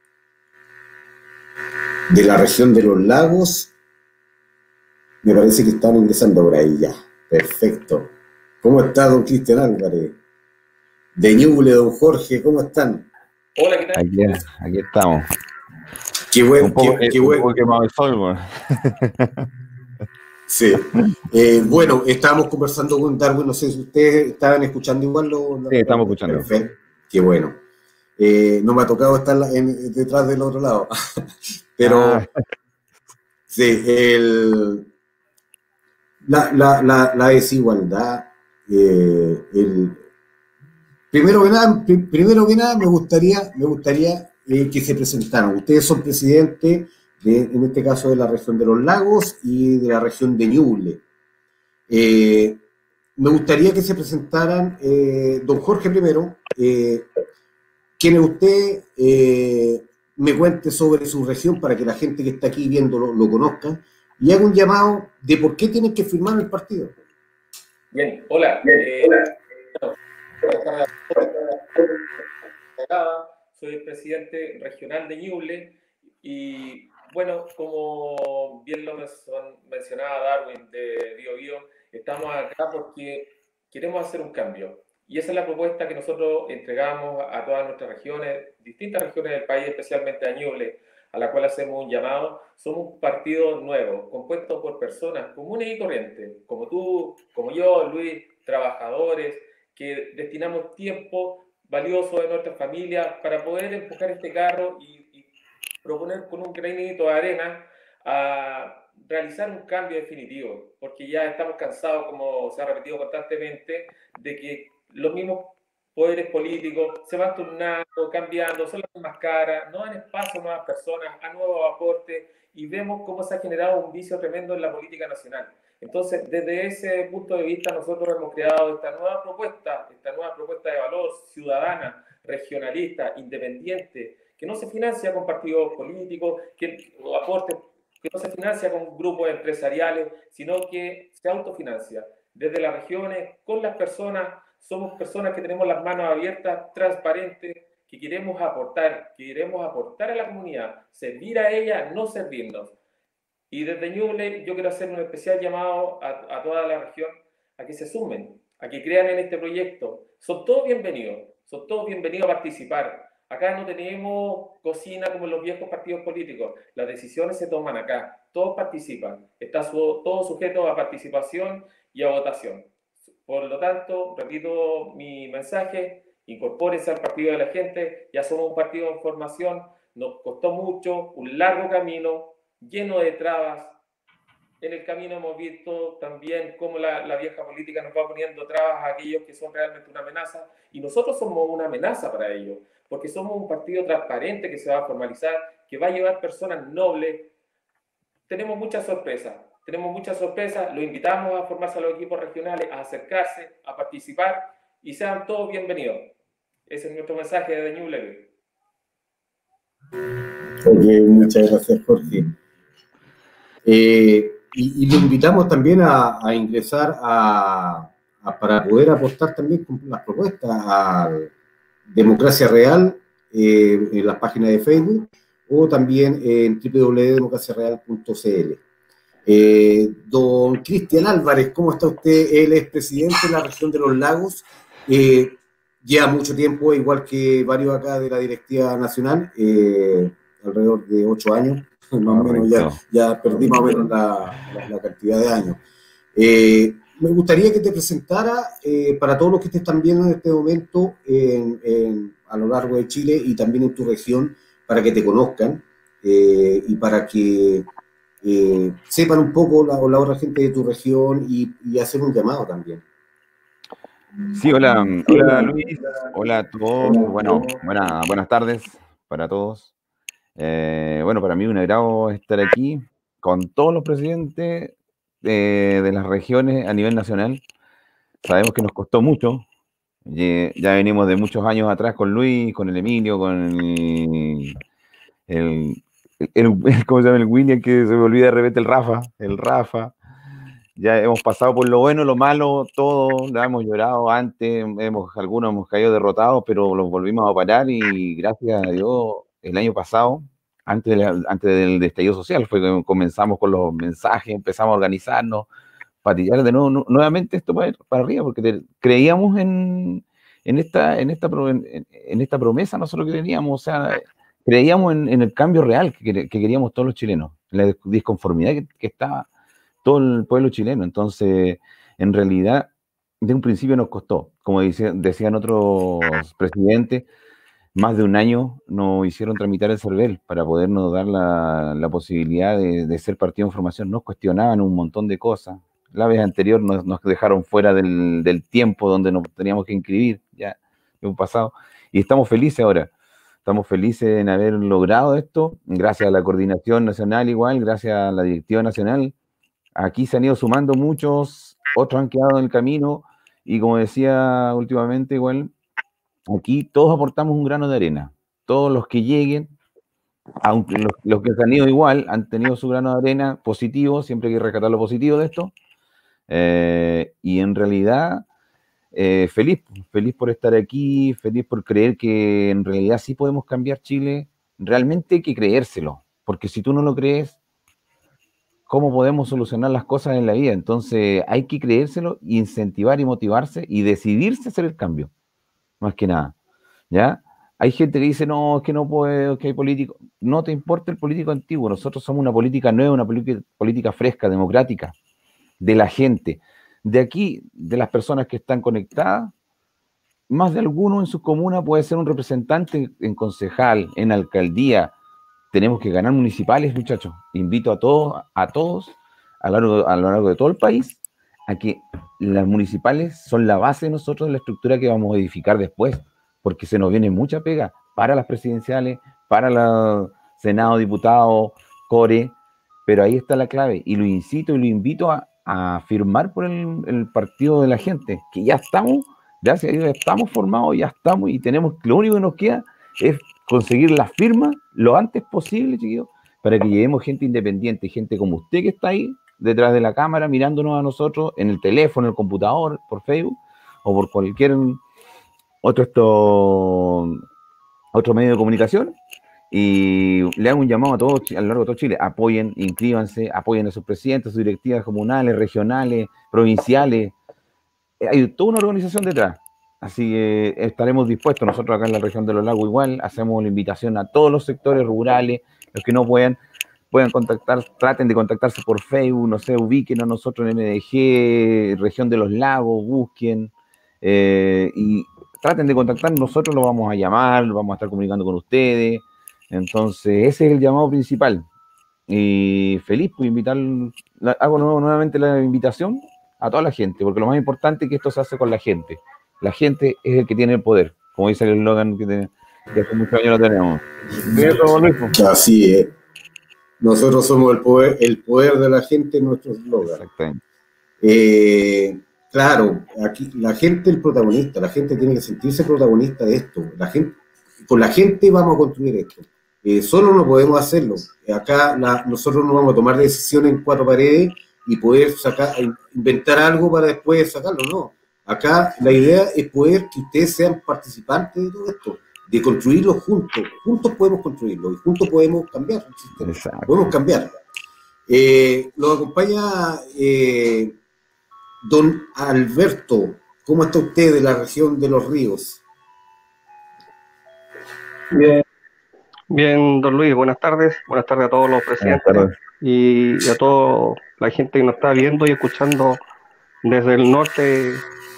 de la región de los Lagos. Me parece que están ingresando por ahí ya. Perfecto. ¿Cómo está don Cristian Álvarez? De Ñuble, don Jorge, ¿cómo están? Hola, ¿qué tal? Aquí, aquí estamos. Qué bueno, un poco, qué, qué un bueno. poco quemado el sol, bueno. Sí. Eh, bueno, estábamos conversando con Darwin, no sé si ustedes estaban escuchando igual. Lo, lo, sí, estamos escuchando. Perfecto. Qué bueno. Eh, no me ha tocado estar en, detrás del otro lado. Pero, ah. sí, el, la, la, la, la desigualdad, eh, el, primero que nada, pr primero que nada me gustaría, me gustaría eh, que se presentaran. Ustedes son presidentes, de, en este caso, de la región de los Lagos y de la región de Ñuble. Eh, me gustaría que se presentaran, eh, don Jorge primero, eh, quien usted eh, me cuente sobre su región para que la gente que está aquí viendo lo, lo conozca y haga un llamado de por qué tienen que firmar el partido. Bien, hola. Eh, soy el presidente regional de Ñuble y bueno, como bien lo mencionaba Darwin de Biobío, estamos acá porque queremos hacer un cambio. Y esa es la propuesta que nosotros entregamos a todas nuestras regiones, distintas regiones del país, especialmente a Ñuble, a la cual hacemos un llamado. Somos un partido nuevo, compuesto por personas comunes y corrientes, como tú, como yo, Luis, trabajadores, que destinamos tiempo valioso de nuestras familias para poder empujar este carro y, y proponer con un granito de arena a realizar un cambio definitivo, porque ya estamos cansados, como se ha repetido constantemente, de que los mismos poderes políticos se van turnando, cambiando, son las mismas caras, no dan espacio a nuevas personas, a nuevos aportes, y vemos cómo se ha generado un vicio tremendo en la política nacional. Entonces, desde ese punto de vista, nosotros hemos creado esta nueva propuesta, esta nueva propuesta de valor ciudadana, regionalista, independiente, que no se financia con partidos políticos, que, o aportes, que no se financia con grupos empresariales, sino que se autofinancia desde las regiones, con las personas. Somos personas que tenemos las manos abiertas, transparentes, que queremos aportar, que queremos aportar a la comunidad, servir a ella, no servirnos. Y desde Ñuble yo quiero hacer un especial llamado a, a toda la región a que se sumen, a que crean en este proyecto. Son todos bienvenidos, son todos bienvenidos a participar. Acá no tenemos cocina como en los viejos partidos políticos. Las decisiones se toman acá, todos participan. Está su, todo sujeto a participación y a votación. Por lo tanto, repito mi mensaje, incorpórense al partido de la gente, ya somos un partido en formación, nos costó mucho, un largo camino, lleno de trabas. En el camino hemos visto también cómo la, la vieja política nos va poniendo trabas a aquellos que son realmente una amenaza, y nosotros somos una amenaza para ellos, porque somos un partido transparente que se va a formalizar, que va a llevar personas nobles. Tenemos muchas sorpresas. Tenemos muchas sorpresas, los invitamos a formarse a los equipos regionales, a acercarse, a participar y sean todos bienvenidos. Ese es nuestro mensaje de Ñuble. Ok, muchas gracias, Jorge. Eh, y, y lo invitamos también a, a ingresar a, a, para poder aportar también con las propuestas a Democracia Real eh, en las páginas de Facebook o también en w w w punto democracia real punto c l. Eh, don Cristian Álvarez, ¿cómo está usted? Él es presidente de la región de los lagos. Eh, lleva mucho tiempo, igual que varios acá de la directiva nacional, eh, alrededor de ocho años, más o menos, ya, ya perdí más o menos la, la, la cantidad de años. Eh, me gustaría que te presentara eh, para todos los que te están viendo en este momento en, en, a lo largo de Chile y también en tu región, para que te conozcan eh, y para que eh, sepan un poco la, la otra gente de tu región y, y hacer un llamado también. Sí, hola, hola Luis, hola a todos, bueno, buena, buenas tardes para todos. Eh, bueno, para mí un agrado estar aquí con todos los presidentes de, de las regiones a nivel nacional. Sabemos que nos costó mucho, ya venimos de muchos años atrás con Luis, con el Emilio, con el, el, el, el ¿cómo se llama? El William, que se me olvida de repente, el Rafa, el Rafa. Ya hemos pasado por lo bueno, lo malo, todo, la hemos llorado antes, hemos, algunos hemos caído derrotados, pero los volvimos a parar y gracias a Dios el año pasado, antes, de la, antes del estallido social, fue que comenzamos con los mensajes, empezamos a organizarnos, para tirar de nuevo, nuevamente esto para, para arriba, porque te, creíamos en, en, esta, en, esta, en, en esta promesa nosotros que teníamos, o sea, creíamos en, en el cambio real que, que queríamos todos los chilenos, en la disconformidad que, que estaba todo el pueblo chileno. Entonces, en realidad, de un principio nos costó, como decía, decían otros presidentes, más de un año nos hicieron tramitar el CERVEL para podernos dar la, la posibilidad de, de ser partido en formación. Nos cuestionaban un montón de cosas. La vez anterior nos, nos dejaron fuera del, del tiempo donde nos teníamos que inscribir, ya hemos pasado, y estamos felices ahora. Estamos felices en haber logrado esto, gracias a la coordinación nacional igual, gracias a la directiva nacional. Aquí se han ido sumando muchos, otros han quedado en el camino, y como decía últimamente, igual, aquí todos aportamos un grano de arena. Todos los que lleguen, aunque los, los que se han ido igual, han tenido su grano de arena positivo, siempre hay que rescatar lo positivo de esto. Eh, y en realidad, eh, feliz, feliz por estar aquí, feliz por creer que en realidad sí podemos cambiar Chile. Realmente hay que creérselo, porque si tú no lo crees, ¿cómo podemos solucionar las cosas en la vida? Entonces hay que creérselo, incentivar y motivarse y decidirse a hacer el cambio, más que nada, ¿ya? Hay gente que dice, no, es que no puedo, que hay políticos. No te importa el político antiguo, nosotros somos una política nueva, una política fresca, democrática, de la gente. De aquí, de las personas que están conectadas, más de alguno en su comuna puede ser un representante en concejal, en alcaldía. Tenemos que ganar municipales, muchachos. Invito a todos, a todos, a lo largo, a lo largo de todo el país, a que las municipales son la base de nosotros de la estructura que vamos a edificar después, porque se nos viene mucha pega para las presidenciales, para el Senado, diputados, core, pero ahí está la clave, y lo incito y lo invito a, a firmar por el, el partido de la gente, que ya estamos, gracias a Dios, estamos formados, ya estamos, y tenemos, lo único que nos queda es conseguir la firma lo antes posible, chiquillos, para que llevemos gente independiente, gente como usted que está ahí, detrás de la cámara, mirándonos a nosotros, en el teléfono, en el computador, por Facebook, o por cualquier otro, esto, otro medio de comunicación, y le hago un llamado a todos, a lo largo de todo Chile, apoyen, inscríbanse, apoyen a sus presidentes, a sus directivas comunales, regionales, provinciales. Hay toda una organización detrás. Así que estaremos dispuestos, nosotros acá en la región de los lagos igual, hacemos la invitación a todos los sectores rurales, los que no puedan, puedan contactar, traten de contactarse por Facebook, no sé, ubiquen a nosotros en M D G, región de los lagos, busquen, eh, y traten de contactarnos, nosotros lo vamos a llamar, vamos a estar comunicando con ustedes. Entonces ese es el llamado principal, y feliz por invitar, hago nuevamente la invitación a toda la gente, porque lo más importante es que esto se hace con la gente. La gente es el que tiene el poder, como dice el eslogan que, te, que hace muchos años lo tenemos. ¿Sí? Así es. Nosotros somos el poder, el poder de la gente en nuestro eslogan. Exactamente. Eh, claro, aquí la gente es el protagonista, la gente tiene que sentirse protagonista de esto. La gente, con la gente vamos a construir esto. Eh, solo no podemos hacerlo. Acá la, nosotros no vamos a tomar decisiones en cuatro paredes y poder sacar, inventar algo para después sacarlo, no. Acá la idea es poder que ustedes sean participantes de todo esto, de construirlo juntos. Juntos podemos construirlo y juntos podemos cambiar el sistema. Exacto. Podemos cambiar. Eh, lo acompaña eh, don Alberto. ¿Cómo está usted de la región de Los Ríos? Bien, bien, don Luis, buenas tardes. Buenas tardes a todos los presidentes y, y a toda la gente que nos está viendo y escuchando desde el norte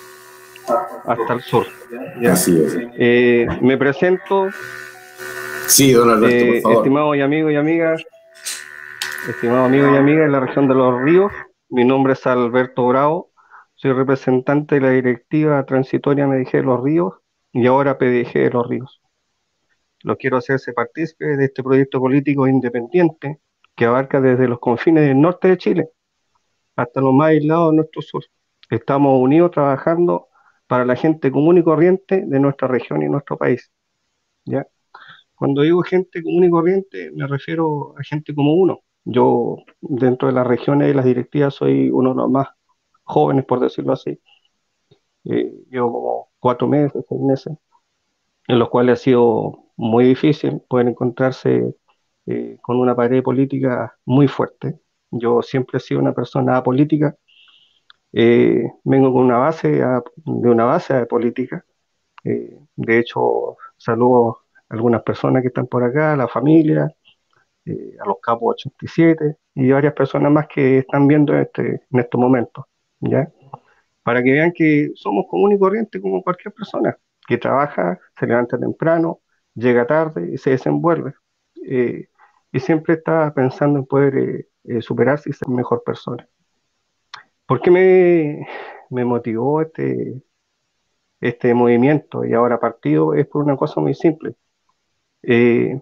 hasta el sur. ¿Ya? Así es. Eh, me presento. Sí, don Alberto, eh, por favor. Estimados y amigos y amigas, estimados amigos y amigas de la región de Los Ríos, mi nombre es Alberto Bravo, soy representante de la directiva transitoria M D G de Los Ríos y ahora P D G de Los Ríos. Lo quiero hacerse partícipe de este proyecto político independiente que abarca desde los confines del norte de Chile hasta los más aislados de nuestro sur. Estamos unidos trabajando para la gente común y corriente de nuestra región y nuestro país. ¿Ya? Cuando digo gente común y corriente, me refiero a gente como uno. Yo, dentro de las regiones y las directivas, soy uno de los más jóvenes, por decirlo así. Eh, llevo como cuatro meses, seis meses, en los cuales ha sido muy difícil poder encontrarse eh, con una pared política muy fuerte. Yo siempre he sido una persona apolítica, eh, vengo con una base a- de una base de política. Eh, de hecho, saludo a algunas personas que están por acá, a la familia, eh, a los capos ochenta y siete y varias personas más que están viendo este, en estos momentos, ¿ya? Para que vean que somos común y corriente como cualquier persona, que trabaja, se levanta temprano, llega tarde y se desenvuelve. Eh, y siempre está pensando en poder eh, eh, superarse y ser mejor persona. ¿Por qué me, me motivó este, este movimiento y ahora partido? Es por una cosa muy simple. Eh,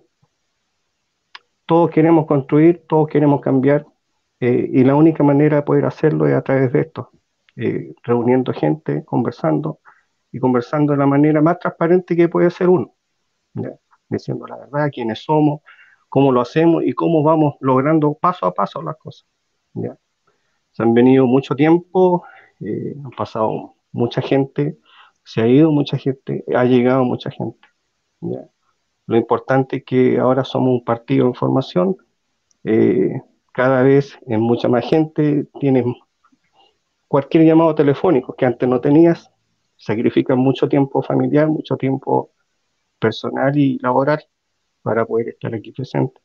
todos queremos construir, todos queremos cambiar, eh, y la única manera de poder hacerlo es a través de esto, eh, reuniendo gente, conversando, y conversando de la manera más transparente que puede ser uno, ¿ya? Diciendo la verdad, quiénes somos, cómo lo hacemos y cómo vamos logrando paso a paso las cosas, ¿ya? Se han venido mucho tiempo, eh, han pasado mucha gente, se ha ido mucha gente, ha llegado mucha gente, ¿ya? Lo importante es que ahora somos un partido en formación, eh, cada vez es mucha más gente, tienes cualquier llamado telefónico que antes no tenías, sacrifican mucho tiempo familiar, mucho tiempo personal y laboral para poder estar aquí presente.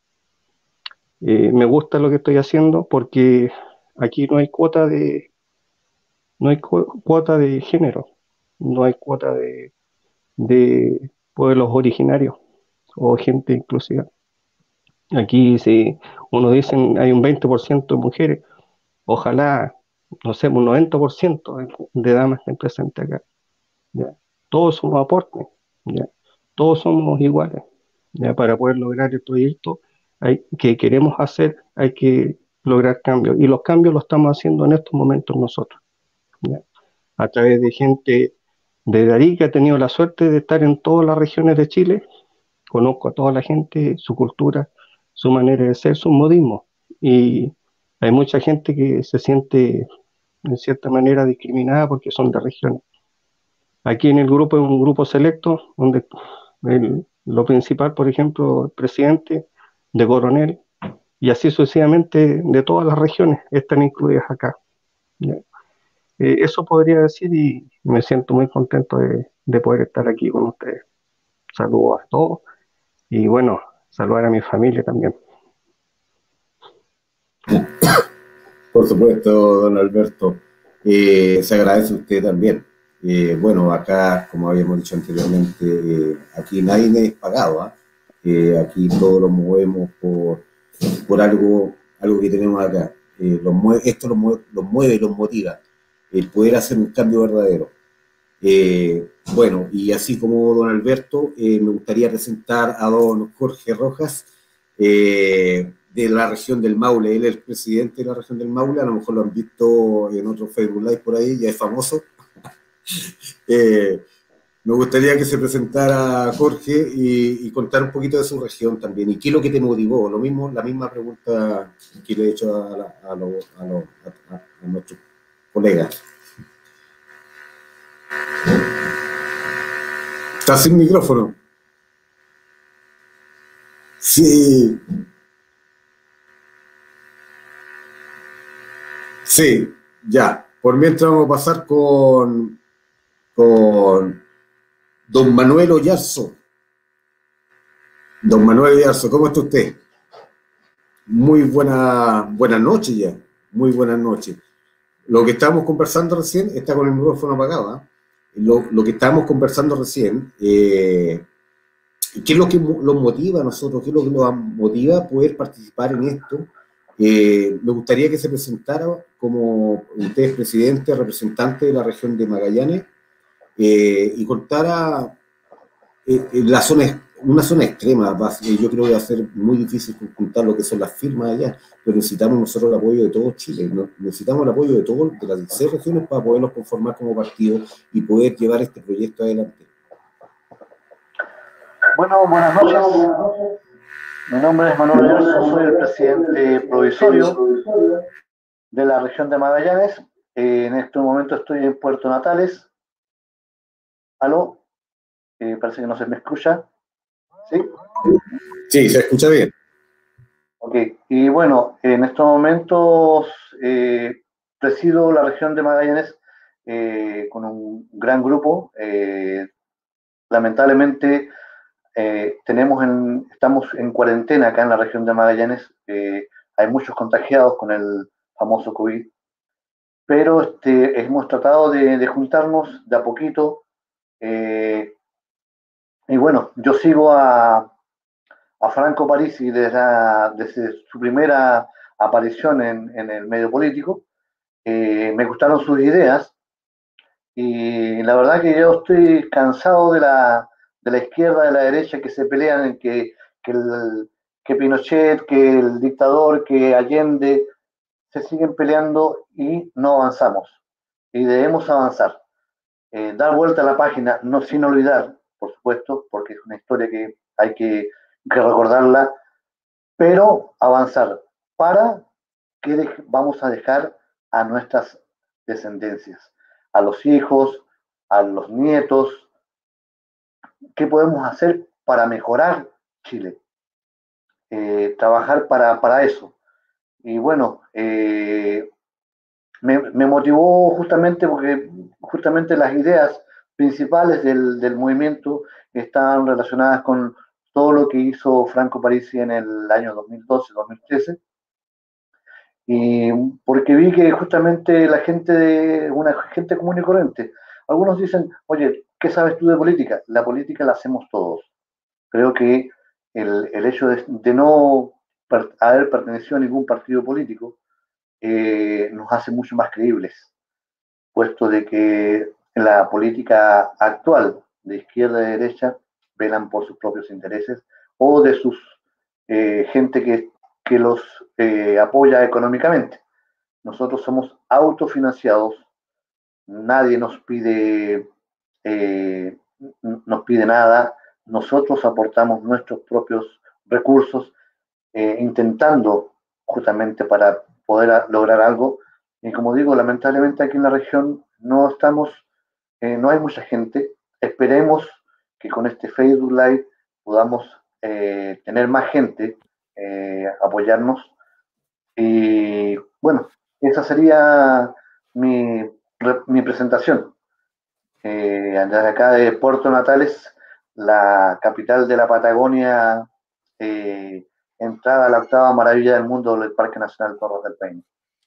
Eh, me gusta lo que estoy haciendo porque aquí no hay cuota de, no hay cu- cuota de género, no hay cuota de, de pueblos originarios o gente inclusiva. Aquí si uno dice hay un veinte por ciento de mujeres, ojalá, no sé, un noventa por ciento de, de damas estén presentes acá, ¿ya? Todos somos aportes, ¿ya? Todos somos iguales, ¿ya? Para poder lograr el proyecto hay, que queremos hacer, hay que lograr cambios. Y los cambios los estamos haciendo en estos momentos nosotros, ¿ya? A través de gente de Arica, he tenido la suerte de estar en todas las regiones de Chile, conozco a toda la gente, su cultura, su manera de ser, sus modismos. Y hay mucha gente que se siente en cierta manera discriminada porque son de regiones. Aquí en el grupo es un grupo selecto, donde el- lo principal, por ejemplo, el presidente de Coronel, y así sucesivamente de todas las regiones están incluidas acá, ¿ya? Eh, eso podría decir y me siento muy contento de, de poder estar aquí con ustedes. Saludos a todos y bueno, saludar a mi familia también. Por supuesto, don Alberto. Eh, se agradece a usted también. Eh, bueno, acá, como habíamos dicho anteriormente, eh, aquí nadie es pagado, ¿ah? Eh, aquí todos lo movemos por, por algo, algo que tenemos acá. Eh, los mue- esto los mueve, los mueve y los motiva, el poder hacer un cambio verdadero. Eh, bueno, y así como don Alberto, eh, me gustaría presentar a don Jorge Rojas, eh, de la región del Maule. Él es el presidente de la región del Maule, a lo mejor lo han visto en otro Facebook Live por ahí, ya es famoso. Eh, me gustaría que se presentara Jorge y, y contar un poquito de su región también. ¿Y qué es lo que te motivó? Lo mismo, la misma pregunta que le he hecho a, la- a, los- a, los- a- a- a nuestros colegas. Está sin micrófono. Sí. Sí, ya. Por mientras vamos a pasar con, con don Manuel Oyarzo. Don Manuel Oyarzo, ¿cómo está usted? Muy buena, buenas noches ya. Muy buenas noches. Lo que estábamos conversando recién, está con el micrófono apagado, ¿eh? Lo, lo que estábamos conversando recién, eh, ¿qué es lo que nos motiva a nosotros? ¿Qué es lo que nos motiva a poder participar en esto? Eh, me gustaría que se presentara como usted es presidente, representante de la región de Magallanes, eh, y contara eh, la zona, una zona extrema. Va, yo creo que va a ser muy difícil conjuntar lo que son las firmas allá, pero necesitamos nosotros el apoyo de todo Chile, ¿no? Necesitamos el apoyo de todas de las dieciséis regiones para podernos conformar como partido y poder llevar este proyecto adelante. Bueno, buenas noches. Mi nombre es Manuel Oyarzo, soy el presidente provisorio de la región de Magallanes. Eh, en este momento estoy en Puerto Natales. ¿Aló? Eh, parece que no se me escucha. ¿Sí? Sí, se escucha bien. Ok, y bueno, en estos momentos eh, presido la región de Magallanes eh, con un gran grupo. Eh, lamentablemente, Eh, tenemos en, estamos en cuarentena acá en la región de Magallanes. Eh, hay muchos contagiados con el famoso COVID, pero este, hemos tratado de, de juntarnos de a poquito. Eh, y bueno, yo sigo a, a Franco Parisi desde, la, desde su primera aparición en, en el medio político. Eh, me gustaron sus ideas y la verdad que yo estoy cansado de la de la izquierda, de la derecha, que se pelean en que, que, el, que Pinochet, que el dictador, que Allende, se siguen peleando y no avanzamos. Y debemos avanzar. Eh, dar vuelta a la página, no sin olvidar, por supuesto, porque es una historia que hay que, que recordarla, pero avanzar para que de, vamos a dejar a nuestras descendencias, a los hijos, a los nietos. ¿Qué podemos hacer para mejorar Chile? Eh, trabajar para, para eso. Y bueno, eh, me, me motivó justamente porque justamente las ideas principales del, del movimiento están relacionadas con todo lo que hizo Franco Parisi en el año dos mil doce, dos mil trece. Y porque vi que justamente la gente, de, una gente común y corriente, algunos dicen, oye, ¿qué sabes tú de política? La política la hacemos todos. Creo que el, el hecho de, de no per, haber pertenecido a ningún partido político eh, nos hace mucho más creíbles, puesto de que en la política actual, de izquierda y derecha, velan por sus propios intereses o de sus eh, gente que, que los eh, apoya económicamente. Nosotros somos autofinanciados, nadie nos pide Eh, nos pide nada, nosotros aportamos nuestros propios recursos, eh, intentando justamente para poder a, lograr algo. Y como digo, lamentablemente aquí en la región no estamos, eh, no hay mucha gente. Esperemos que con este Facebook Live podamos eh, tener más gente, eh, apoyarnos. Y bueno, esa sería mi, mi presentación. Eh, desde acá de Puerto Natales, la capital de la Patagonia, eh, entrada a la octava maravilla del mundo del Parque Nacional Torres del Paine.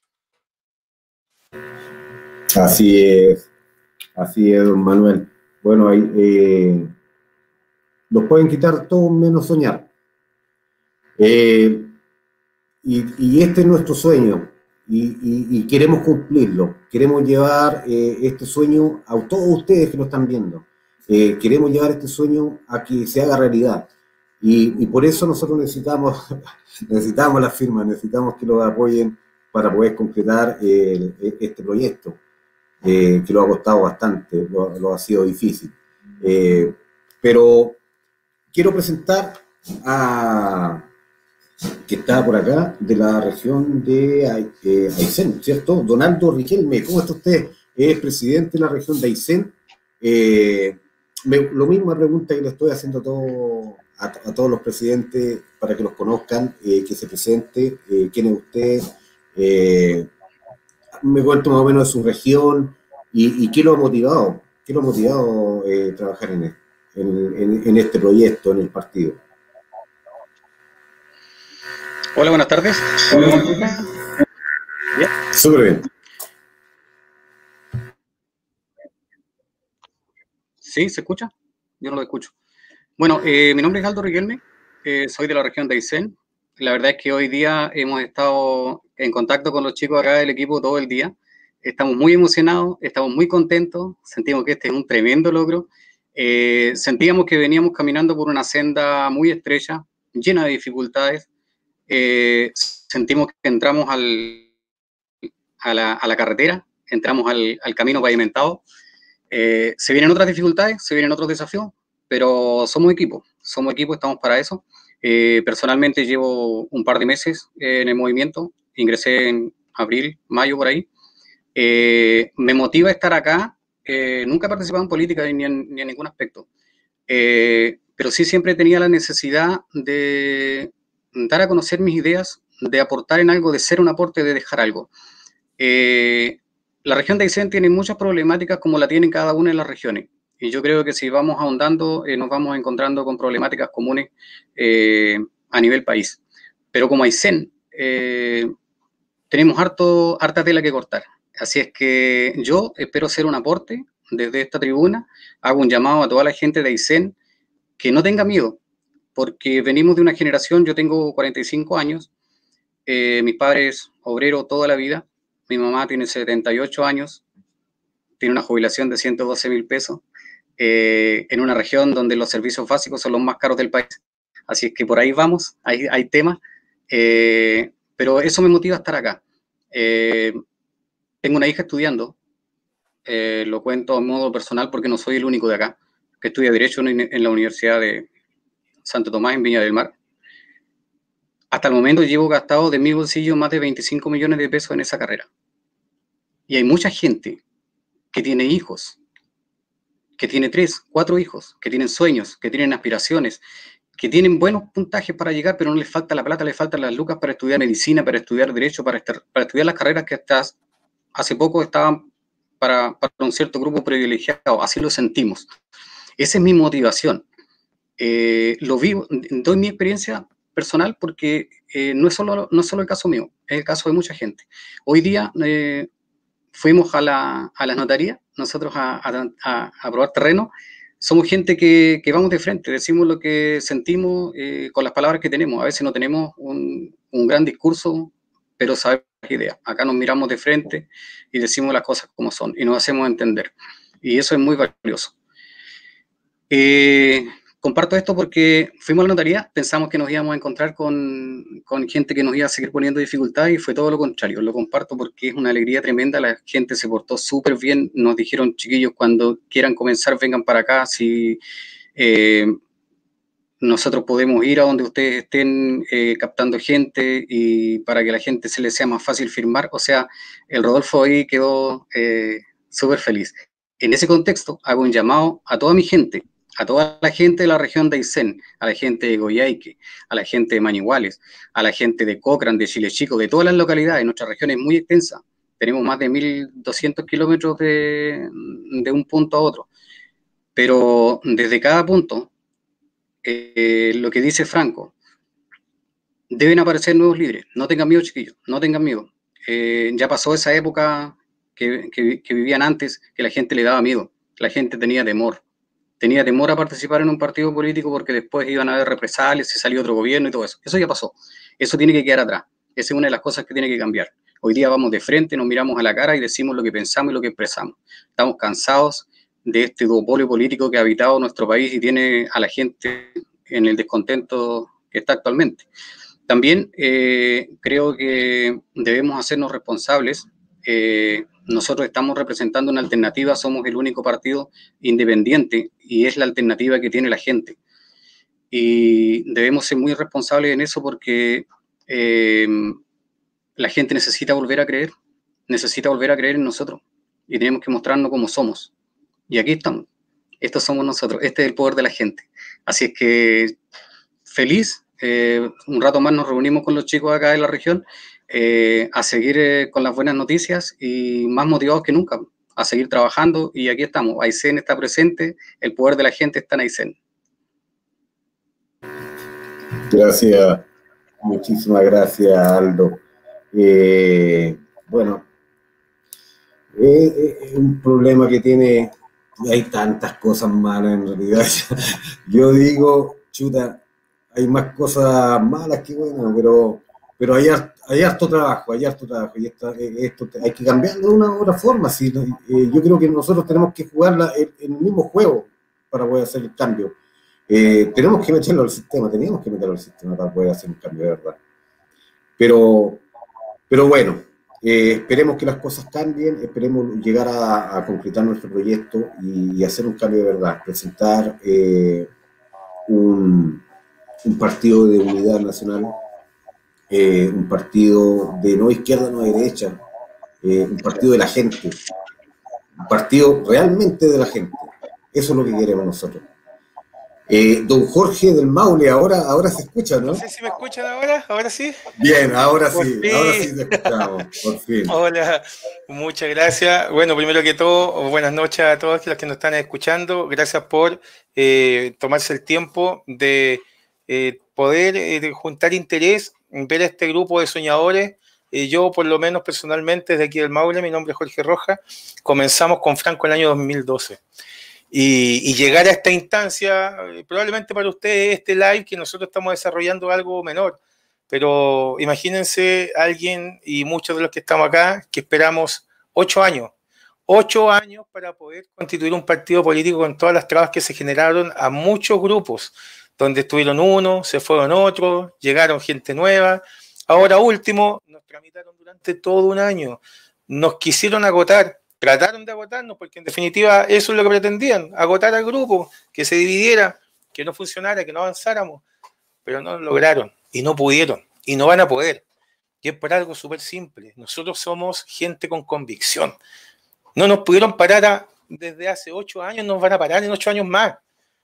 Así es, así es, don Manuel. Bueno, ahí eh, nos pueden quitar todo menos soñar. Eh, y, y este es nuestro sueño. Y, y, y queremos cumplirlo, queremos llevar eh, este sueño a todos ustedes que lo están viendo, eh, queremos llevar este sueño a que se haga realidad, y, y por eso nosotros necesitamos, necesitamos las firmas, necesitamos que lo apoyen para poder concretar eh, este proyecto, eh, que lo ha costado bastante, lo, lo ha sido difícil, eh, pero quiero presentar a... que está por acá, de la región de eh, Aysén, ¿cierto? Donaldo Riquelme, ¿cómo está usted? Es presidente de la región de Aysén. Eh, me, lo mismo pregunta que le estoy haciendo a, todo, a, a todos los presidentes para que los conozcan, eh, que se presente, eh, quién es usted. Eh, me cuente más o menos de su región y, y qué lo ha motivado, qué lo ha motivado eh, trabajar en, en, en, en este proyecto, en el partido. Hola, buenas tardes. ¿Bien? Súper bien. ¿Sí? ¿Se escucha? Yo no lo escucho. Bueno, eh, mi nombre es Aldo Riquelme, eh, soy de la región de Aysén. La verdad es que hoy día hemos estado en contacto con los chicos acá del equipo todo el día. Estamos muy emocionados, estamos muy contentos, sentimos que este es un tremendo logro. Eh, sentíamos que veníamos caminando por una senda muy estrecha, llena de dificultades. Eh, sentimos que entramos al, a, la, a la carretera, entramos al, al camino pavimentado. Eh, se vienen otras dificultades, se vienen otros desafíos, pero somos equipo, somos equipo, estamos para eso. Eh, personalmente llevo un par de meses eh, en el movimiento, ingresé en abril, mayo, por ahí. Eh, me motiva estar acá, eh, nunca he participado en política ni en, ni en ningún aspecto, eh, pero sí siempre tenía la necesidad de dar a conocer mis ideas, de aportar en algo, de ser un aporte, de dejar algo. Eh, la región de Aysén tiene muchas problemáticas como la tienen cada una de las regiones. Y yo creo que si vamos ahondando, eh, nos vamos encontrando con problemáticas comunes eh, a nivel país. Pero como Aysén, eh, tenemos harto, harta tela que cortar. Así es que yo espero ser un aporte desde esta tribuna. Hago un llamado a toda la gente de Aysén que no tenga miedo, porque venimos de una generación, yo tengo cuarenta y cinco años, eh, mis padres obreros toda la vida, mi mamá tiene setenta y ocho años, tiene una jubilación de ciento doce mil pesos, eh, en una región donde los servicios básicos son los más caros del país. Así es que por ahí vamos, hay, hay temas, eh, pero eso me motiva a estar acá. Eh, tengo una hija estudiando, eh, lo cuento a modo personal porque no soy el único de acá, que estudia Derecho en, en la Universidad de Santo Tomás, en Viña del Mar. Hasta el momento llevo gastado de mi bolsillo más de veinticinco millones de pesos en esa carrera. Y hay mucha gente que tiene hijos, que tiene tres, cuatro hijos, que tienen sueños, que tienen aspiraciones, que tienen buenos puntajes para llegar, pero no les falta la plata, les faltan las lucas para estudiar medicina, para estudiar derecho, para, estar, para estudiar las carreras que hasta hace poco estaban para, para un cierto grupo privilegiado. Así lo sentimos. Esa es mi motivación. Eh, lo vivo, doy mi experiencia personal porque eh, no, es solo, no es solo el caso mío, es el caso de mucha gente. Hoy día eh, fuimos a la, a la notaría, nosotros a, a, a, a probar terreno. Somos gente que, que vamos de frente, decimos lo que sentimos eh, con las palabras que tenemos. A veces no tenemos un, un gran discurso, pero sabemos las ideas. Acá nos miramos de frente y decimos las cosas como son y nos hacemos entender. Y eso es muy valioso. Eh, comparto esto porque fuimos a la notaría, pensamos que nos íbamos a encontrar con, con gente que nos iba a seguir poniendo dificultades y fue todo lo contrario. Lo comparto porque es una alegría tremenda, la gente se portó súper bien, nos dijeron, chiquillos, cuando quieran comenzar vengan para acá, si eh, nosotros podemos ir a donde ustedes estén eh, captando gente y para que la gente se les sea más fácil firmar. O sea, el Rodolfo ahí quedó eh, súper feliz. En ese contexto hago un llamado a toda mi gente, a toda la gente de la región de Aysén, a la gente de Goyhaique, a la gente de Mañiguales, a la gente de Cochrane, de Chile Chico, de todas las localidades. Nuestra región es muy extensa, tenemos más de mil doscientos kilómetros de, de un punto a otro, pero desde cada punto, eh, lo que dice Franco, deben aparecer nuevos líderes. No tengan miedo, chiquillos, no tengan miedo. Eh, ya pasó esa época que, que, que vivían antes, que la gente le daba miedo, la gente tenía temor. Tenía temor a participar en un partido político porque después iban a haber represalias, si salía otro gobierno y todo eso. Eso ya pasó. Eso tiene que quedar atrás. Esa es una de las cosas que tiene que cambiar. Hoy día vamos de frente, nos miramos a la cara y decimos lo que pensamos y lo que expresamos. Estamos cansados de este duopolio político que ha habitado nuestro país y tiene a la gente en el descontento que está actualmente. También eh, creo que debemos hacernos responsables. Eh, nosotros estamos representando una alternativa, somos el único partido independiente y es la alternativa que tiene la gente. Y debemos ser muy responsables en eso porque eh, la gente necesita volver a creer, necesita volver a creer en nosotros y tenemos que mostrarnos como somos. Y aquí estamos, estos somos nosotros, este es el poder de la gente. Así es que feliz, eh, un rato más nos reunimos con los chicos acá de la región eh, a seguir eh, con las buenas noticias y más motivados que nunca, a seguir trabajando, y aquí estamos. Aysén está presente, el poder de la gente está en Aysén. Gracias, muchísimas gracias, Aldo. Eh, bueno, eh, es un problema que tiene, hay tantas cosas malas en realidad. Yo digo, chuta, hay más cosas malas que buenas, pero, pero hay, har- hay harto trabajo, hay harto trabajo, y esta- eh, esto te- hay que cambiarlo de una u otra forma. Si, no- eh, yo creo que nosotros tenemos que jugar la- el, el mismo juego para poder hacer el cambio. Eh, tenemos que meterlo al sistema, teníamos que meterlo al sistema para poder hacer un cambio de verdad. Pero, pero bueno, eh, esperemos que las cosas cambien, esperemos llegar a, a concretar nuestro proyecto y, y hacer un cambio de verdad, presentar eh, un, un partido de unidad nacional, eh, un partido de no izquierda, no derecha, eh, un partido de la gente, un partido realmente de la gente. Eso es lo que queremos nosotros. Eh, don Jorge del Maule, ahora, ahora se escucha, ¿no? No sé si me escuchan ahora, ahora sí. Bien, ahora Por sí, fin. ahora sí te escuchamos, por fin. Hola, muchas gracias. Bueno, primero que todo, buenas noches a todos los que nos están escuchando. Gracias por eh, tomarse el tiempo de eh, poder eh, de juntar interés, ver a este grupo de soñadores. Eh, yo, por lo menos personalmente, desde aquí del Maule, mi nombre es Jorge Rojas, comenzamos con Franco en el año dos mil doce. Y, y llegar a esta instancia, eh, probablemente para ustedes este live que nosotros estamos desarrollando algo menor, pero imagínense alguien y muchos de los que estamos acá que esperamos ocho años, ocho años para poder constituir un partido político con todas las trabas que se generaron a muchos grupos, donde estuvieron unos, se fueron otros, llegaron gente nueva, ahora último, nos tramitaron durante todo un año, nos quisieron agotar. Trataron de agotarnos porque en definitiva eso es lo que pretendían, agotar al grupo, que se dividiera, que no funcionara, que no avanzáramos, pero no lo lograron y no pudieron y no van a poder. Y es por algo súper simple, nosotros somos gente con convicción. No nos pudieron parar a, desde hace ocho años, nos van a parar en ocho años más.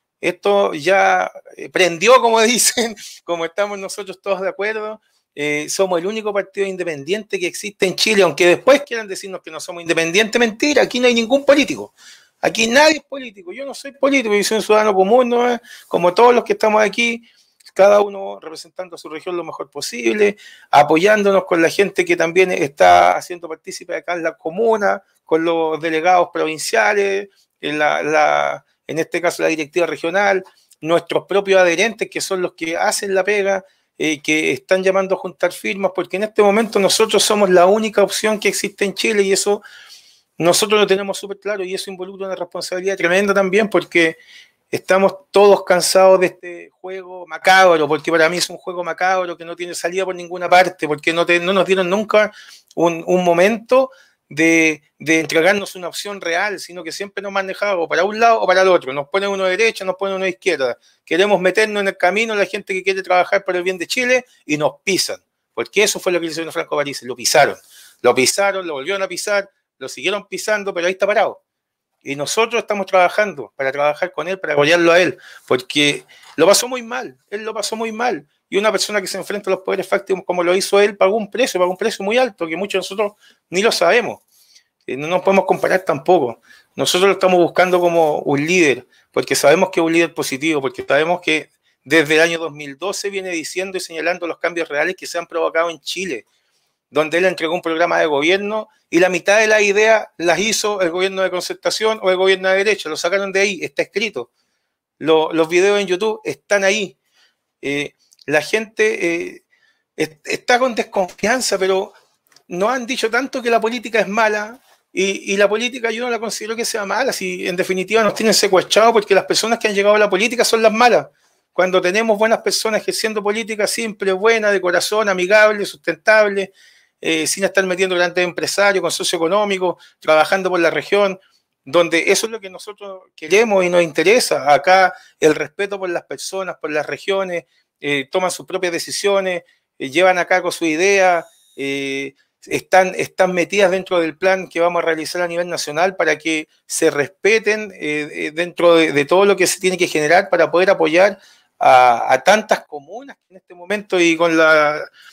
Esto ya eh, prendió, como dicen, como estamos nosotros todos de acuerdo. Eh, somos el único partido independiente que existe en Chile, aunque después quieran decirnos que no somos independientes, mentira, aquí no hay ningún político, aquí nadie es político, yo no soy político, yo soy un ciudadano común, ¿no? Como todos los que estamos aquí, cada uno representando a su región lo mejor posible, apoyándonos con la gente que también está haciendo partícipe acá en la comuna, con los delegados provinciales, en, la, la, en este caso la directiva regional, nuestros propios adherentes que son los que hacen la pega, Eh, que están llamando a juntar firmas, porque en este momento nosotros somos la única opción que existe en Chile y eso nosotros lo tenemos súper claro y eso involucra una responsabilidad tremenda también porque estamos todos cansados de este juego macabro, porque para mí es un juego macabro que no tiene salida por ninguna parte, porque no, te, no nos dieron nunca un, un momento de, de entregarnos una opción real, sino que siempre nos han dejado para un lado o para el otro, nos ponen uno de derecha, nos ponen uno de izquierda, queremos meternos en el camino la gente que quiere trabajar por el bien de Chile y nos pisan, porque eso fue lo que le hicieron a Franco Parisi, lo pisaron, lo pisaron, lo volvieron a pisar, lo siguieron pisando, pero ahí está parado. Y nosotros estamos trabajando para trabajar con él, para apoyarlo a él, porque lo pasó muy mal, él lo pasó muy mal. Y una persona que se enfrenta a los poderes fácticos como lo hizo él, pagó un precio, pagó un precio muy alto, que muchos de nosotros ni lo sabemos. Eh, no nos podemos comparar tampoco. Nosotros lo estamos buscando como un líder, porque sabemos que es un líder positivo, porque sabemos que desde el año dos mil doce viene diciendo y señalando los cambios reales que se han provocado en Chile, donde él entregó un programa de gobierno y la mitad de las ideas las hizo el gobierno de concertación o el gobierno de derecha, lo sacaron de ahí, está escrito. Lo, los videos en YouTube están ahí. Eh, la gente eh, est- está con desconfianza, pero nos han dicho tanto que la política es mala y, y la política yo no la considero que sea mala, si en definitiva nos tienen secuestrados porque las personas que han llegado a la política son las malas. Cuando tenemos buenas personas ejerciendo política simple, buena, de corazón, amigable, sustentable, eh, sin estar metiendo grandes empresarios, con socioeconómicos, trabajando por la región, donde eso es lo que nosotros queremos y nos interesa. Acá el respeto por las personas, por las regiones, eh, toman sus propias decisiones, eh, llevan a cabo su idea, eh, están, están metidas dentro del plan que vamos a realizar a nivel nacional para que se respeten eh, dentro de, de todo lo que se tiene que generar para poder apoyar a, a tantas comunas que en este momento y con la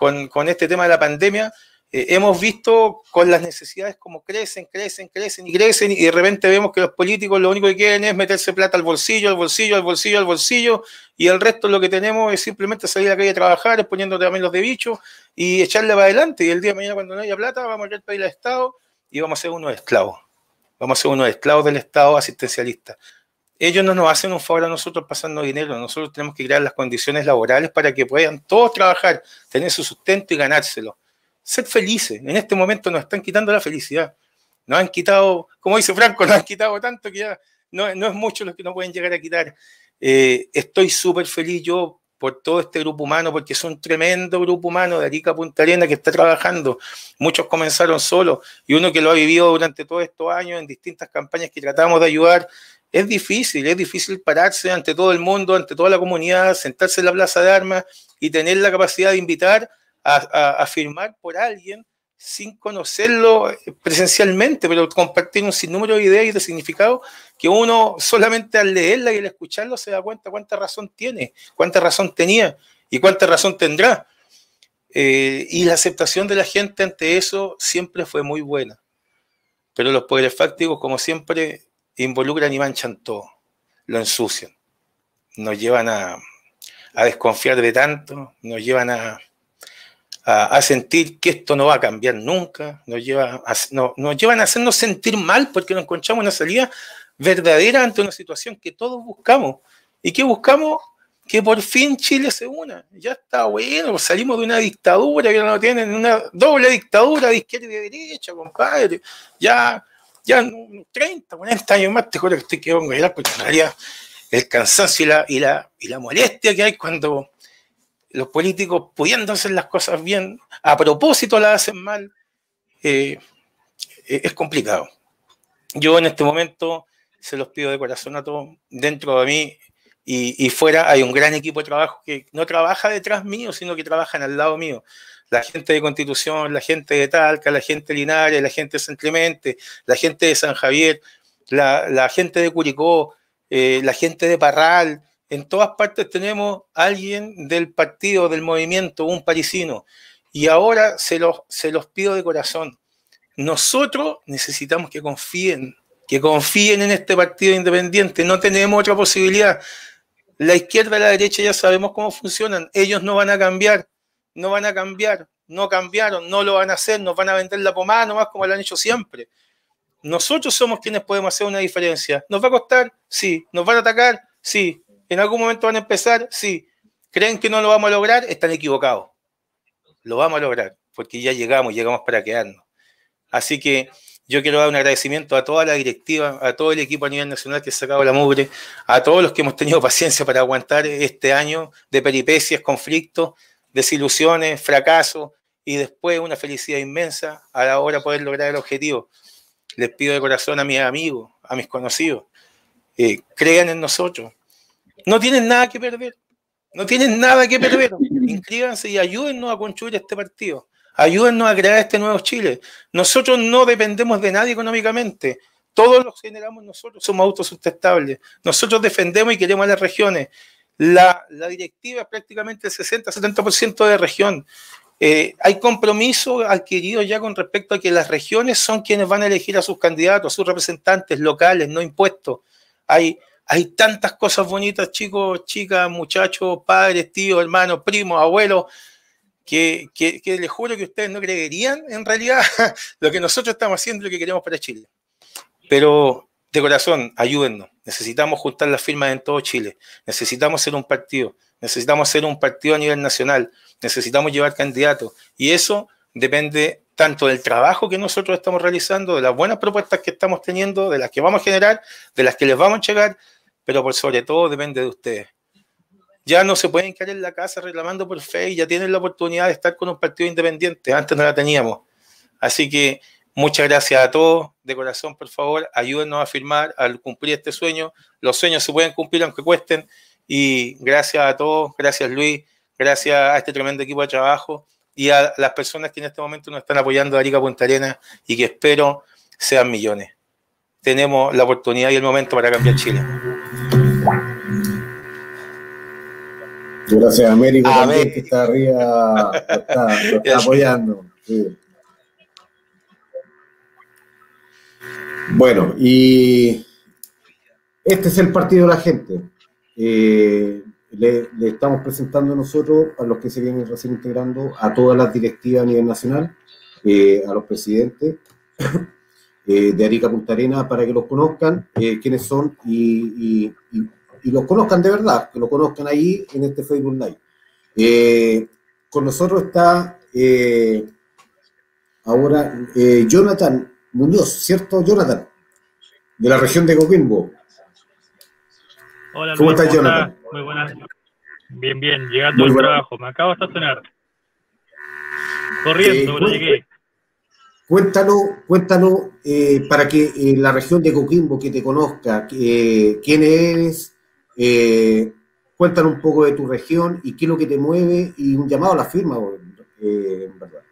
con, con este tema de la pandemia, eh, hemos visto con las necesidades como crecen, crecen, crecen y crecen, y de repente vemos que los políticos lo único que quieren es meterse plata al bolsillo, al bolsillo, al bolsillo, al bolsillo, y el resto lo que tenemos es simplemente salir a la calle a trabajar, exponiendo también los de bichos y echarle para adelante, y el día de mañana cuando no haya plata vamos a querer pedir al Estado y vamos a ser unos esclavos, vamos a ser unos esclavos del Estado asistencialista. Ellos no nos hacen un favor a nosotros pasando dinero, nosotros tenemos que crear las condiciones laborales para que puedan todos trabajar, tener su sustento y ganárselo. Ser felices. En este momento nos están quitando la felicidad. Nos han quitado, como dice Franco, nos han quitado tanto que ya no, no es mucho lo que nos pueden llegar a quitar. Eh, estoy súper feliz yo por todo este grupo humano, porque es un tremendo grupo humano de Arica a Punta Arenas que está trabajando. Muchos comenzaron solos y uno que lo ha vivido durante todos estos años en distintas campañas que tratamos de ayudar. Es difícil, es difícil pararse ante todo el mundo, ante toda la comunidad, sentarse en la plaza de armas y tener la capacidad de invitar a, a, a firmar por alguien sin conocerlo presencialmente, pero compartir un sinnúmero de ideas y de significado que uno solamente al leerla y al escucharlo se da cuenta cuánta razón tiene, cuánta razón tenía y cuánta razón tendrá. Eh, y la aceptación de la gente ante eso siempre fue muy buena. Pero los poderes fácticos, como siempre, involucran y manchan todo, lo ensucian, nos llevan a, a desconfiar de tanto, nos llevan a, a, a sentir que esto no va a cambiar nunca, nos, lleva a, no, nos llevan a hacernos sentir mal porque nos encontramos una salida verdadera ante una situación que todos buscamos. ¿Y qué buscamos? Que por fin Chile se una. Ya está bueno, salimos de una dictadura que no tienen, una doble dictadura de izquierda y de derecha, compadre. Ya... Ya treinta, cuarenta años más, te juro que estoy que pongo a llorar porque en realidad el cansancio y la, y, la, y la molestia que hay cuando los políticos, pudiendo hacer las cosas bien, a propósito las hacen mal, eh, es complicado. Yo en este momento se los pido de corazón a todos, dentro de mí y, y fuera hay un gran equipo de trabajo que no trabaja detrás mío, sino que trabajan al lado mío. La gente de Constitución, la gente de Talca, la gente de Linares, la gente de San Clemente, la gente de San Javier, la, la gente de Curicó, eh, la gente de Parral. En todas partes tenemos alguien del partido, del movimiento, un parisino. Y ahora se los, se los pido de corazón. Nosotros necesitamos que confíen, que confíen en este partido independiente. No tenemos otra posibilidad. La izquierda y la derecha ya sabemos cómo funcionan. Ellos no van a cambiar. No van a cambiar, no cambiaron, no lo van a hacer, nos van a vender la pomada nomás como lo han hecho siempre. Nosotros somos quienes podemos hacer una diferencia. ¿Nos va a costar? Sí. ¿Nos van a atacar? Sí. ¿En algún momento van a empezar? Sí. ¿Creen que no lo vamos a lograr? Están equivocados. Lo vamos a lograr, porque ya llegamos, llegamos para quedarnos. Así que yo quiero dar un agradecimiento a toda la directiva, a todo el equipo a nivel nacional que ha sacado la mugre, a todos los que hemos tenido paciencia para aguantar este año de peripecias, conflictos, desilusiones, fracasos y después una felicidad inmensa a la hora de poder lograr el objetivo. Les pido de corazón a mis amigos, a mis conocidos, eh, crean en nosotros. No tienen nada que perder, no tienen nada que perder. Inscríbanse y ayúdennos a construir este partido, ayúdennos a crear este nuevo Chile. Nosotros no dependemos de nadie económicamente, todos los generamos nosotros, somos autosustentables. Nosotros defendemos y queremos a las regiones. La, la directiva es prácticamente el sesenta a setenta por ciento de región. Eh, hay compromiso adquirido ya con respecto a que las regiones son quienes van a elegir a sus candidatos, a sus representantes locales, no impuestos. Hay, hay tantas cosas bonitas, chicos, chicas, muchachos, padres, tíos, hermanos, primos, abuelos, que, que, que les juro que ustedes no creerían en realidad lo que nosotros estamos haciendo y lo que queremos para Chile. Pero de corazón, ayúdennos. Necesitamos juntar las firmas en todo Chile. Necesitamos ser un partido. Necesitamos ser un partido a nivel nacional. Necesitamos llevar candidatos. Y eso depende tanto del trabajo que nosotros estamos realizando, de las buenas propuestas que estamos teniendo, de las que vamos a generar, de las que les vamos a llegar, pero por sobre todo depende de ustedes. Ya no se pueden quedar en la casa reclamando por fe, ya tienen la oportunidad de estar con un partido independiente. Antes no la teníamos. Así que muchas gracias a todos, de corazón, por favor, ayúdennos a firmar, a cumplir este sueño. Los sueños se pueden cumplir aunque cuesten, y gracias a todos, gracias Luis, gracias a este tremendo equipo de trabajo y a las personas que en este momento nos están apoyando de Arica a Punta Arenas y que espero sean millones. Tenemos la oportunidad y el momento para cambiar Chile. Gracias a Américo A también, ver. que está arriba, lo está, lo está apoyando. Sí. Bueno, y este es el partido de la gente. Eh, le, le estamos presentando nosotros, a los que se vienen recién integrando, a todas las directivas a nivel nacional, eh, a los presidentes eh, de Arica Punta Arenas, para que los conozcan, eh, quiénes son, y, y, y, y los conozcan de verdad, que lo conozcan ahí en este Facebook Live. Eh, con nosotros está eh, ahora eh, Jonathan Muñoz, ¿cierto, Jonathan? De la región de Coquimbo. Hola, ¿Cómo Luis, estás, Jonathan? estás? Muy buenas. Bien, bien, llegando Muy al buena. trabajo. Me acabo de estacionar. Corriendo, Eh, pero bueno, llegué. Cuéntanos, cuéntanos eh, para que eh, la región de Coquimbo que te conozca, eh, quién eres, eh, cuéntanos un poco de tu región y qué es lo que te mueve y un llamado a la firma, eh, en verdad.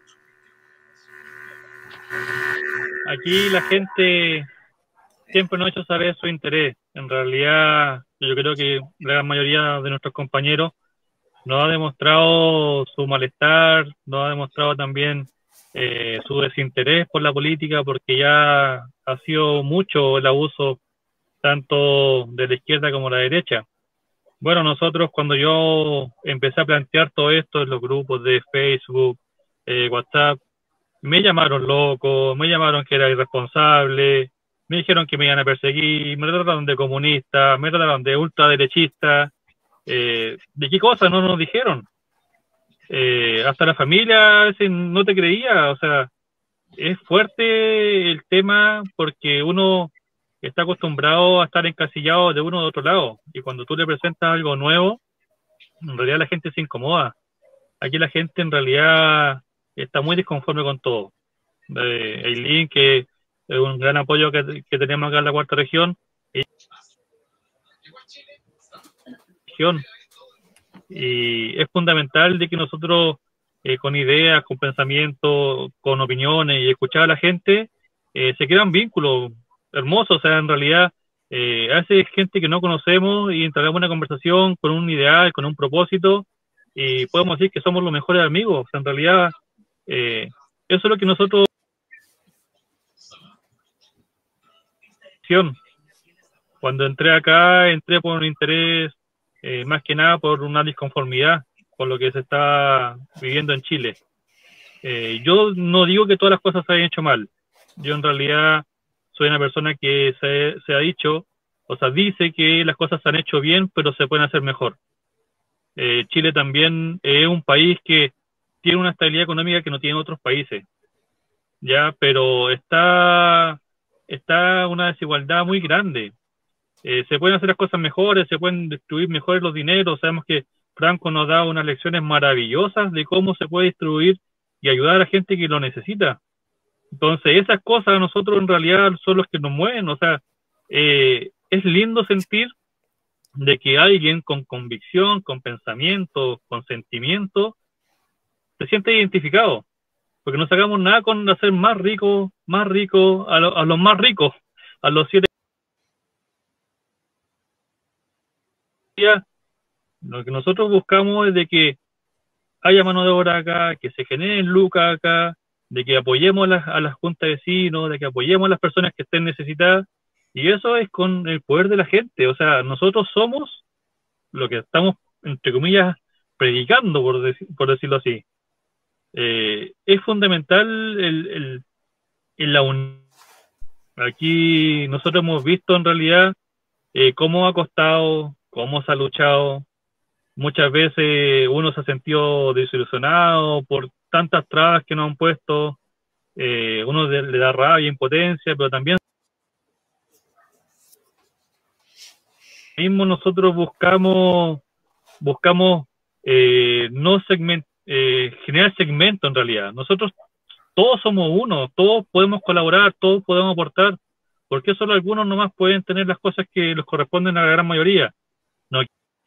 Aquí la gente siempre nos ha hecho saber su interés. En realidad, yo creo que la gran mayoría de nuestros compañeros nos ha demostrado su malestar, nos ha demostrado también eh, su desinterés por la política, porque ya ha sido mucho el abuso tanto de la izquierda como de la derecha. Bueno, nosotros cuando yo empecé a plantear todo esto en los grupos de Facebook, eh, WhatsApp, me llamaron loco, me llamaron que era irresponsable, me dijeron que me iban a perseguir, me trataron de comunista, me trataron de ultraderechista. Eh, ¿de qué cosas no nos dijeron? Eh, hasta la familia a veces no te creía. O sea, es fuerte el tema porque uno está acostumbrado a estar encasillado de uno o de otro lado, y cuando tú le presentas algo nuevo, en realidad la gente se incomoda. Aquí la gente en realidad está muy disconforme con todo. Eh, Eileen, que es un gran apoyo que, que tenemos acá en la cuarta región, y, y es fundamental de que nosotros eh, con ideas, con pensamientos, con opiniones y escuchar a la gente, eh, se crean vínculos hermosos. O sea, en realidad eh, a veces gente que no conocemos y entablamos una conversación con un ideal, con un propósito, y podemos decir que somos los mejores amigos. O sea, en realidad eh, eso es lo que nosotros... Cuando entré acá, entré por un interés, eh, más que nada por una disconformidad con lo que se está viviendo en Chile. Eh, yo no digo que todas las cosas se hayan hecho mal. Yo en realidad soy una persona que se, se ha dicho, o sea, dice que las cosas se han hecho bien, pero se pueden hacer mejor. Eh, Chile también es un país que tiene una estabilidad económica que no tienen otros países, ya, pero está... está una desigualdad muy grande. Eh, se pueden hacer las cosas mejores, se pueden distribuir mejores los dineros. Sabemos que Franco nos da unas lecciones maravillosas de cómo se puede distribuir y ayudar a la gente que lo necesita. Entonces, esas cosas a nosotros en realidad son los que nos mueven. O sea, eh, es lindo sentir de que alguien con convicción, con pensamiento, con sentimiento, se siente identificado. Porque no sacamos nada con hacer más ricos, más ricos, a, lo, a los más ricos, a los siete. Lo que nosotros buscamos es de que haya mano de obra acá, que se generen lucas acá, de que apoyemos a las, a las juntas de vecinos, de que apoyemos a las personas que estén necesitadas, y eso es con el poder de la gente. O sea, nosotros somos lo que estamos, entre comillas, predicando, por, dec por decirlo así. Eh, es fundamental el, el, el la unión. Aquí nosotros hemos visto en realidad eh, cómo ha costado, cómo se ha luchado. Muchas veces uno se ha sentido desilusionado por tantas trabas que nos han puesto. Eh, uno de, le da rabia, impotencia, pero también mismo nosotros buscamos buscamos eh, no segment, eh, generar segmento. En realidad nosotros todos somos uno, todos podemos colaborar, todos podemos aportar. ¿Por qué solo algunos nomás pueden tener las cosas que les corresponden a la gran mayoría? No,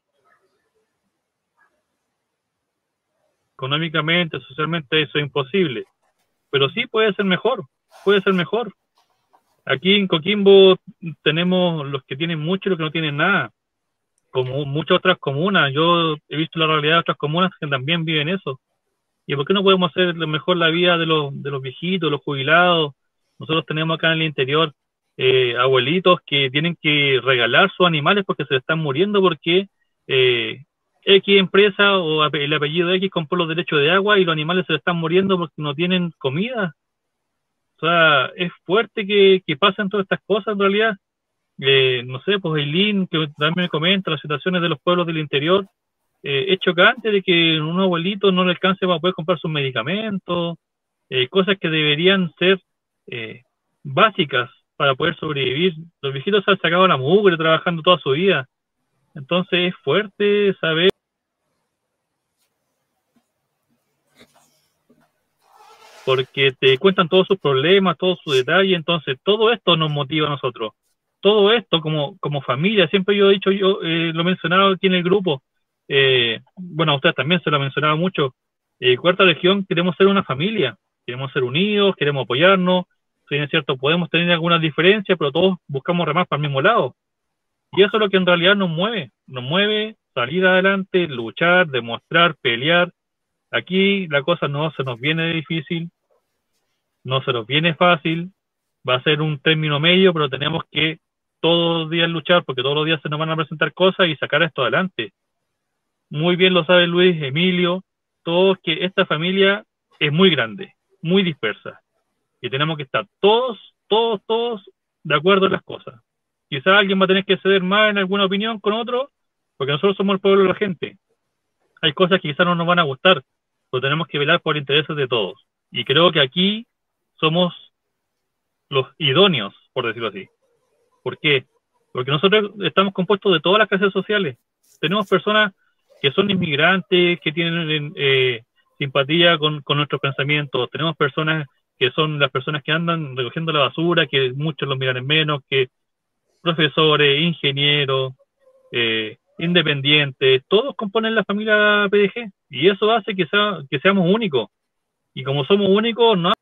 económicamente, socialmente eso es imposible, pero sí puede ser mejor, puede ser mejor. Aquí en Coquimbo tenemos los que tienen mucho y los que no tienen nada. como muchas otras comunas. Yo he visto la realidad de otras comunas que también viven eso. ¿Y por qué no podemos hacer mejor la vida de los, de los viejitos, los jubilados? Nosotros tenemos acá en el interior eh, abuelitos que tienen que regalar sus animales porque se están muriendo porque eh, X empresa o el apellido X compró los derechos de agua y los animales se están muriendo porque no tienen comida. O sea, es fuerte que, que pasen todas estas cosas en realidad. Eh, no sé, pues Eileen, que también me comenta las situaciones de los pueblos del interior, eh, es chocante de que un abuelito no le alcance para poder comprar sus medicamentos, eh, cosas que deberían ser eh, básicas para poder sobrevivir. Los viejitos se han sacado la mugre trabajando toda su vida. Entonces es fuerte saber porque te cuentan todos sus problemas, todos sus detalles, entonces todo esto nos motiva a nosotros. Todo esto como, como familia, siempre yo he dicho, yo eh, lo he mencionado aquí en el grupo, eh, bueno, a ustedes también se lo ha mencionado mucho, eh, Cuarta Región queremos ser una familia, queremos ser unidos, queremos apoyarnos, si bien es cierto, podemos tener algunas diferencias, pero todos buscamos remar para el mismo lado. Y eso es lo que en realidad nos mueve, nos mueve salir adelante, luchar, demostrar, pelear. Aquí la cosa no se nos viene difícil, no se nos viene fácil, va a ser un término medio, pero tenemos que todos los días luchar porque todos los días se nos van a presentar cosas y sacar esto adelante. Muy bien lo sabe Luis, Emilio, todos que esta familia es muy grande, muy dispersa y tenemos que estar todos, todos, todos de acuerdo en las cosas. Quizás alguien va a tener que ceder más en alguna opinión con otro, porque nosotros somos el pueblo de la gente. Hay cosas que quizás no nos van a gustar, pero tenemos que velar por intereses de todos. Y creo que aquí somos los idóneos, por decirlo así. ¿Por qué? Porque nosotros estamos compuestos de todas las clases sociales. Tenemos personas que son inmigrantes, que tienen eh, simpatía con, con nuestros pensamientos. Tenemos personas que son las personas que andan recogiendo la basura, que muchos los miran en menos, que profesores, ingenieros, eh, independientes, todos componen la familia P D G y eso hace que, sea, que seamos únicos. Y como somos únicos, no hay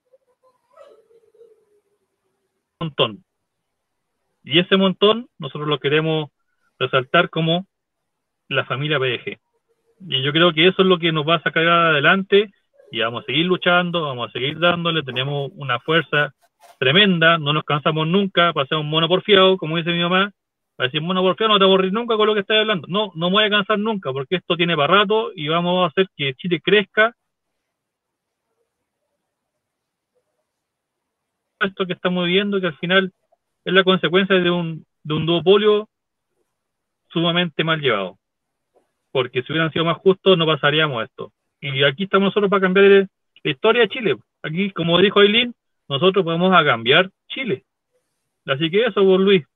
un montón. Y ese montón nosotros lo queremos resaltar como la familia P D G. Y yo creo que eso es lo que nos va a sacar adelante y vamos a seguir luchando, vamos a seguir dándole, tenemos una fuerza tremenda, no nos cansamos nunca, pasamos mono porfiado, como dice mi mamá, para decir mono porfiado no te aburrís nunca con lo que estás hablando. No, no me voy a cansar nunca porque esto tiene para rato y vamos a hacer que Chile crezca. Esto que estamos viviendo, que al final es la consecuencia de un, de un duopolio sumamente mal llevado. Porque si hubieran sido más justos, no pasaríamos esto. Y aquí estamos nosotros para cambiar la historia de Chile. Aquí, como dijo Eileen, nosotros podemos a cambiar Chile. Así que eso, vos, Luis.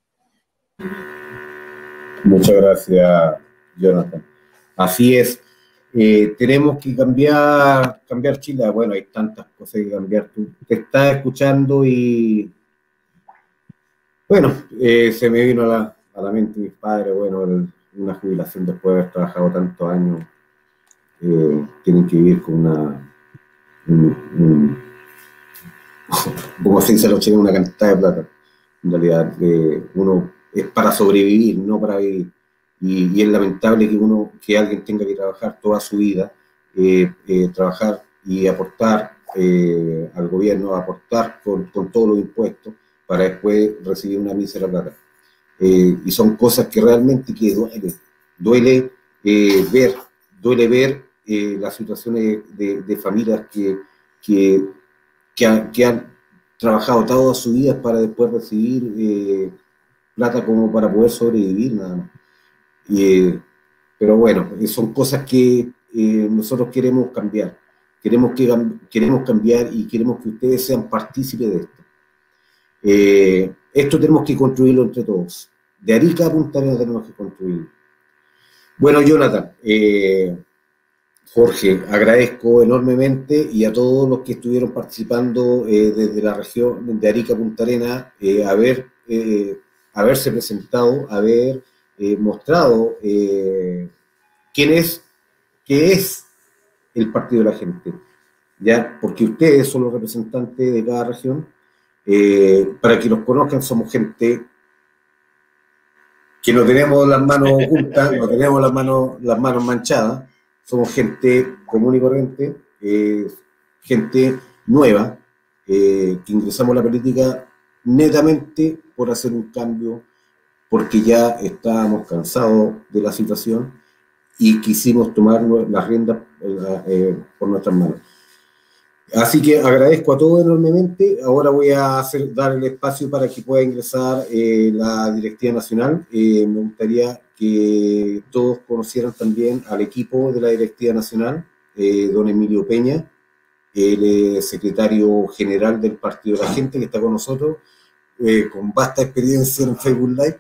Muchas gracias, Jonathan. Así es. Eh, tenemos que cambiar, cambiar Chile. Bueno, hay tantas cosas que cambiar. Tú te estás escuchando y... Bueno, eh, se me vino a la, a la mente mis padres, bueno, el, una jubilación después de haber trabajado tantos años. Eh, tienen que vivir con una... Un, un, como se dice los chilenos, una cantidad de plata. En realidad, eh, uno es para sobrevivir, no para vivir. Y, y es lamentable que uno, que alguien tenga que trabajar toda su vida, eh, eh, trabajar y aportar eh, al gobierno, aportar con, con todos los impuestos para después recibir una mísera plata. Eh, y son cosas que realmente que duele, duele eh, ver, duele ver eh, las situaciones de, de familias que, que, que, han, que han trabajado toda su vida para después recibir eh, plata como para poder sobrevivir nada más. Y, eh, pero bueno, son cosas que eh, nosotros queremos cambiar. Queremos, que, queremos cambiar y queremos que ustedes sean partícipes de esto. Eh, esto tenemos que construirlo entre todos. De Arica a Punta Arenas tenemos que construirlo. Bueno, Jonathan, eh, Jorge, agradezco enormemente y a todos los que estuvieron participando eh, desde la región de Arica a Punta Arenas, eh, haber, eh, haberse presentado, haber eh, mostrado eh, quién es, qué es el Partido de la Gente, ¿ya? Porque ustedes son los representantes de cada región. Eh, para que los conozcan, somos gente que no tenemos las manos juntas, no tenemos las manos, las manos manchadas, somos gente común y corriente, eh, gente nueva, eh, que ingresamos a la política netamente por hacer un cambio, porque ya estábamos cansados de la situación y quisimos tomar las riendas eh, eh, por nuestras manos. Así que agradezco a todos enormemente. Ahora voy a hacer, dar el espacio para que pueda ingresar eh, la directiva nacional. Eh, me gustaría que todos conocieran también al equipo de la directiva nacional, eh, don Emilio Peña, el eh, secretario general del Partido de la Gente, que está con nosotros, eh, con vasta experiencia en Facebook Live.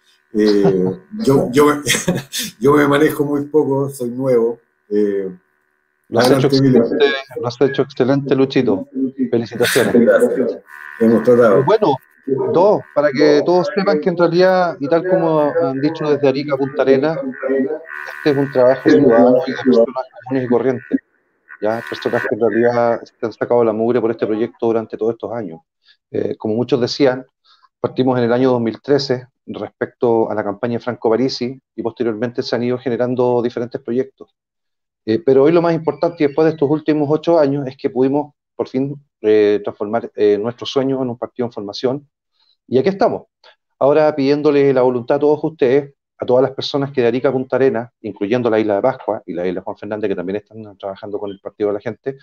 Eh, yo, yo, yo me manejo muy poco, soy nuevo. Eh, Lo has, hecho excelente, lo has hecho excelente, Luchito. Felicitaciones. Gracias. Hemos tratado. Bueno, dos, para que todos sepan que en realidad, y tal como han dicho desde Arica a Punta Arenas, este es un trabajo ciudadano y de personas comunes y corrientes. Ya, personas que en realidad se han sacado la mugre por este proyecto durante todos estos años. Eh, como muchos decían, partimos en el año dos mil trece respecto a la campaña Franco Parisi y posteriormente se han ido generando diferentes proyectos. Eh, pero hoy lo más importante y después de estos últimos ocho años es que pudimos por fin eh, transformar eh, nuestros sueños en un partido en formación. Y aquí estamos, ahora pidiéndole la voluntad a todos ustedes, a todas las personas que de Arica a Punta Arenas, incluyendo la isla de Pascua y la isla Juan Fernández, que también están trabajando con el Partido de la Gente,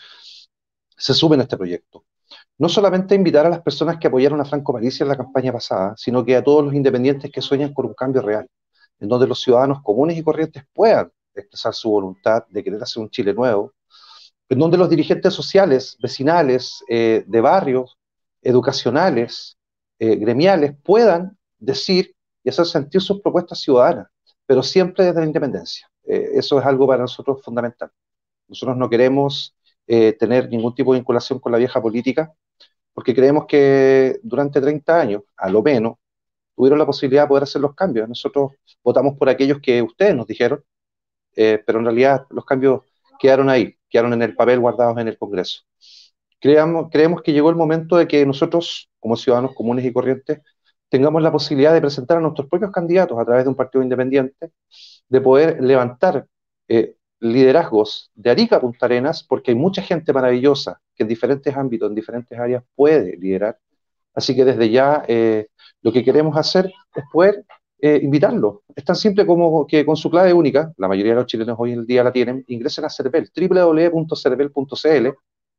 se suben a este proyecto. No solamente invitar a las personas que apoyaron a Franco Parisi en la campaña pasada, sino que a todos los independientes que sueñan con un cambio real, en donde los ciudadanos comunes y corrientes puedan expresar su voluntad de querer hacer un Chile nuevo, en donde los dirigentes sociales, vecinales, eh, de barrios, educacionales, eh, gremiales, puedan decir y hacer sentir sus propuestas ciudadanas, pero siempre desde la independencia. Eh, eso es algo para nosotros fundamental. Nosotros no queremos eh, tener ningún tipo de vinculación con la vieja política, porque creemos que durante treinta años, a lo menos, tuvieron la posibilidad de poder hacer los cambios. Nosotros votamos por aquellos que ustedes nos dijeron, eh, pero en realidad los cambios quedaron ahí, quedaron en el papel guardados en el Congreso. Creamos, creemos que llegó el momento de que nosotros, como ciudadanos comunes y corrientes, tengamos la posibilidad de presentar a nuestros propios candidatos a través de un partido independiente, de poder levantar eh, liderazgos de Arica a Punta Arenas, porque hay mucha gente maravillosa que en diferentes ámbitos, en diferentes áreas puede liderar. Así que desde ya eh, lo que queremos hacer es poder eh, invitarlos. Es tan simple como que con su clave única, la mayoría de los chilenos hoy en día la tienen, ingresen a Cervel, doble u doble u doble u punto cervel punto c l,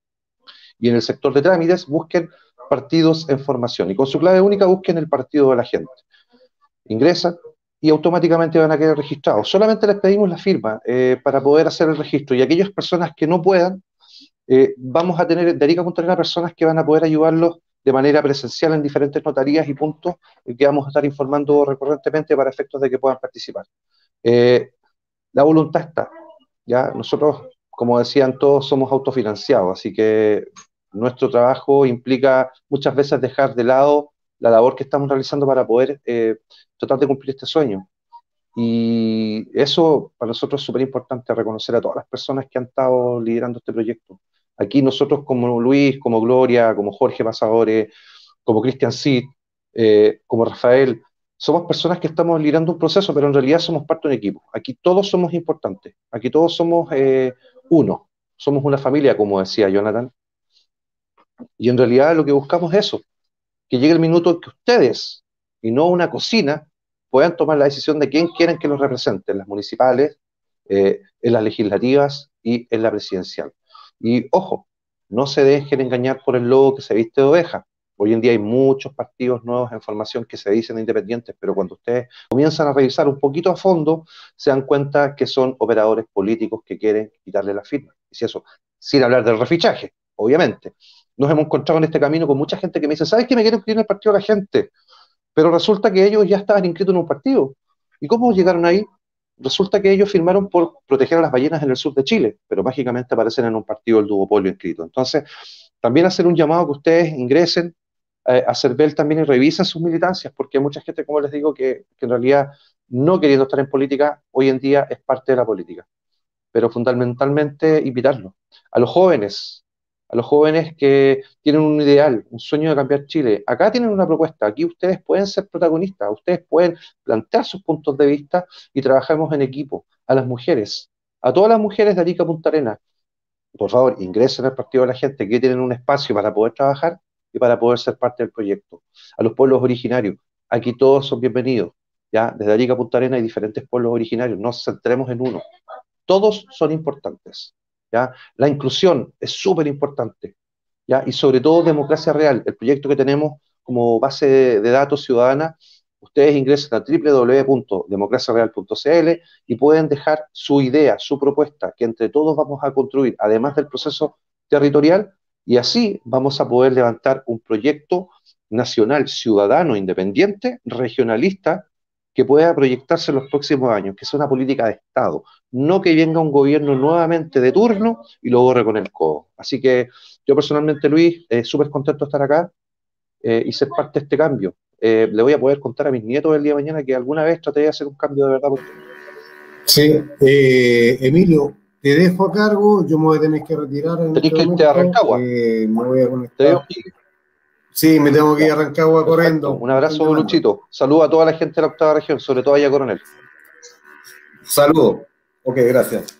y en el sector de trámites busquen partidos en formación, y con su clave única busquen el Partido de la Gente. Ingresan y automáticamente van a quedar registrados. Solamente les pedimos la firma eh, para poder hacer el registro, y aquellas personas que no puedan, eh, vamos a tener de Arica a Punta Arenas personas que van a poder ayudarlos de manera presencial en diferentes notarías y puntos eh, que vamos a estar informando recurrentemente para efectos de que puedan participar. Eh, la voluntad está, ya nosotros, como decían todos, somos autofinanciados, así que nuestro trabajo implica muchas veces dejar de lado la labor que estamos realizando para poder eh, tratar de cumplir este sueño. Y eso para nosotros es súper importante, reconocer a todas las personas que han estado liderando este proyecto. Aquí nosotros como Luis, como Gloria, como Jorge Pasadores, como Cristian Cid, eh, como Rafael, somos personas que estamos liderando un proceso, pero en realidad somos parte de un equipo. Aquí todos somos importantes, aquí todos somos eh, uno, somos una familia, como decía Jonathan, y en realidad lo que buscamos es eso, que llegue el minuto en que ustedes, y no una cocina, puedan tomar la decisión de quién quieren que los represente en las municipales, eh, en las legislativas y en la presidencial. Y ojo, no se dejen engañar por el lobo que se viste de oveja. Hoy en día hay muchos partidos nuevos en formación que se dicen independientes, pero cuando ustedes comienzan a revisar un poquito a fondo, se dan cuenta que son operadores políticos que quieren quitarle la firma. Y si eso, sin hablar del refichaje, obviamente. Nos hemos encontrado en este camino con mucha gente que me dice, ¿sabes qué? Me quiero inscribir en el Partido de la Gente, pero resulta que ellos ya estaban inscritos en un partido. ¿Y cómo llegaron ahí? Resulta que ellos firmaron por proteger a las ballenas en el sur de Chile, pero mágicamente aparecen en un partido del duopolio inscrito. Entonces, también hacer un llamado a que ustedes ingresen eh, a Cervel también y revisen sus militancias, porque hay mucha gente, como les digo, que, que en realidad no queriendo estar en política, hoy en día es parte de la política. Pero fundamentalmente invitarlos. A los jóvenes, a los jóvenes que tienen un ideal, un sueño de cambiar Chile. Acá tienen una propuesta, aquí ustedes pueden ser protagonistas, ustedes pueden plantear sus puntos de vista y trabajamos en equipo. A las mujeres, a todas las mujeres de Arica Punta Arenas, por favor, ingresen al Partido de la Gente, que tienen un espacio para poder trabajar y para poder ser parte del proyecto. A los pueblos originarios, aquí todos son bienvenidos, ¿ya? Desde Arica Punta Arenas hay diferentes pueblos originarios, no nos centremos en uno. Todos son importantes, ¿ya? La inclusión es súper importante, ¿ya? Y sobre todo democracia real, el proyecto que tenemos como base de, de datos ciudadana. Ustedes ingresen a doble u doble u doble u punto democracia real punto c l y pueden dejar su idea, su propuesta, que entre todos vamos a construir, además del proceso territorial, y así vamos a poder levantar un proyecto nacional, ciudadano, independiente, regionalista, que pueda proyectarse en los próximos años, que sea una política de Estado, no que venga un gobierno nuevamente de turno y lo borre con el codo. Así que yo personalmente, Luis, eh, súper contento de estar acá eh, y ser parte de este cambio. Eh, le voy a poder contar a mis nietos el día de mañana que alguna vez traté de hacer un cambio de verdad. Sí, eh, Emilio, te dejo a cargo, yo me voy a tener que retirar. Tenés que irte a Rancagua. Eh, me voy a conectar. Sí, me tengo que ir a Rancagua corriendo. Un abrazo, Luchito. Saludos a toda la gente de la octava región, sobre todo allá Coronel. Saludos. Ok, gracias.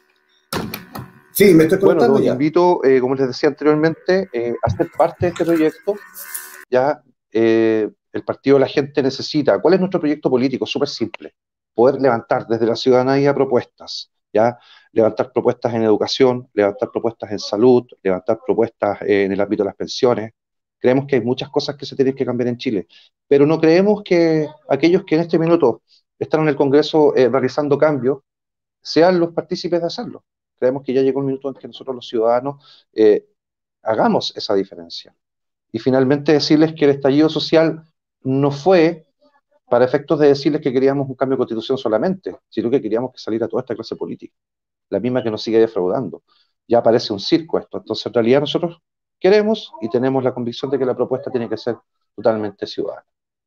Sí, me estoy conectando. Bueno, los ya. invito, eh, como les decía anteriormente, eh, a ser parte de este proyecto. Ya eh, el Partido de la Gente necesita. ¿Cuál es nuestro proyecto político? Súper simple. Poder levantar desde la ciudadanía propuestas, ¿ya? Levantar propuestas en educación, levantar propuestas en salud, levantar propuestas eh, en el ámbito de las pensiones. Creemos que hay muchas cosas que se tienen que cambiar en Chile, pero no creemos que aquellos que en este minuto están en el Congreso eh, realizando cambios sean los partícipes de hacerlo. Creemos que ya llegó el minuto en que nosotros los ciudadanos eh, hagamos esa diferencia. Y finalmente decirles que el estallido social no fue para efectos de decirles que queríamos un cambio de constitución solamente, sino que queríamos que saliera toda esta clase política, la misma que nos sigue defraudando. Ya parece un circo esto. Entonces, en realidad nosotros queremos y tenemos la convicción de que la propuesta tiene que ser totalmente ciudadana.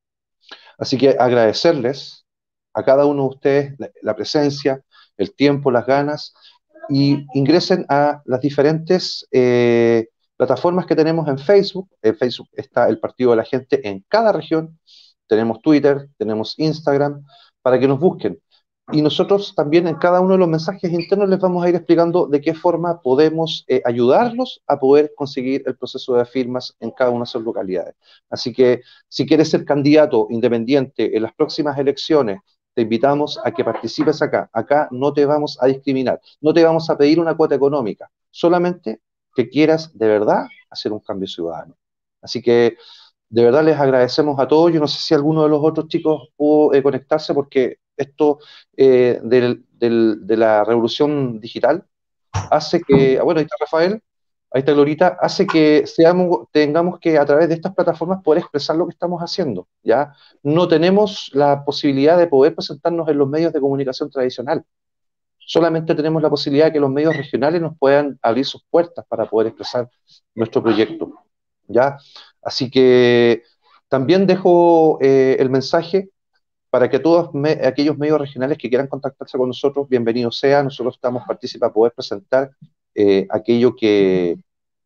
Así que agradecerles a cada uno de ustedes la, la presencia, el tiempo, las ganas, y ingresen a las diferentes eh, plataformas que tenemos en Facebook. En Facebook está el Partido de la Gente en cada región. Tenemos Twitter, tenemos Instagram, para que nos busquen. Y nosotros también en cada uno de los mensajes internos les vamos a ir explicando de qué forma podemos eh, ayudarlos a poder conseguir el proceso de firmas en cada una de sus localidades. Así que si quieres ser candidato independiente en las próximas elecciones, te invitamos a que participes acá. Acá no te vamos a discriminar, no te vamos a pedir una cuota económica, solamente que quieras de verdad hacer un cambio ciudadano. Así que de verdad les agradecemos a todos. Yo no sé si alguno de los otros chicos pudo eh, conectarse, porque esto eh, del, del, de la revolución digital hace que, bueno, ahí está Rafael, ahí está Glorita, hace que seamos, tengamos que a través de estas plataformas poder expresar lo que estamos haciendo, ¿ya? No tenemos la posibilidad de poder presentarnos en los medios de comunicación tradicional. Solamente tenemos la posibilidad de que los medios regionales nos puedan abrir sus puertas para poder expresar nuestro proyecto, ¿ya? Así que también dejo eh, el mensaje para que todos me, aquellos medios regionales que quieran contactarse con nosotros, bienvenidos sean. Nosotros estamos partícipes para poder presentar eh, aquello que,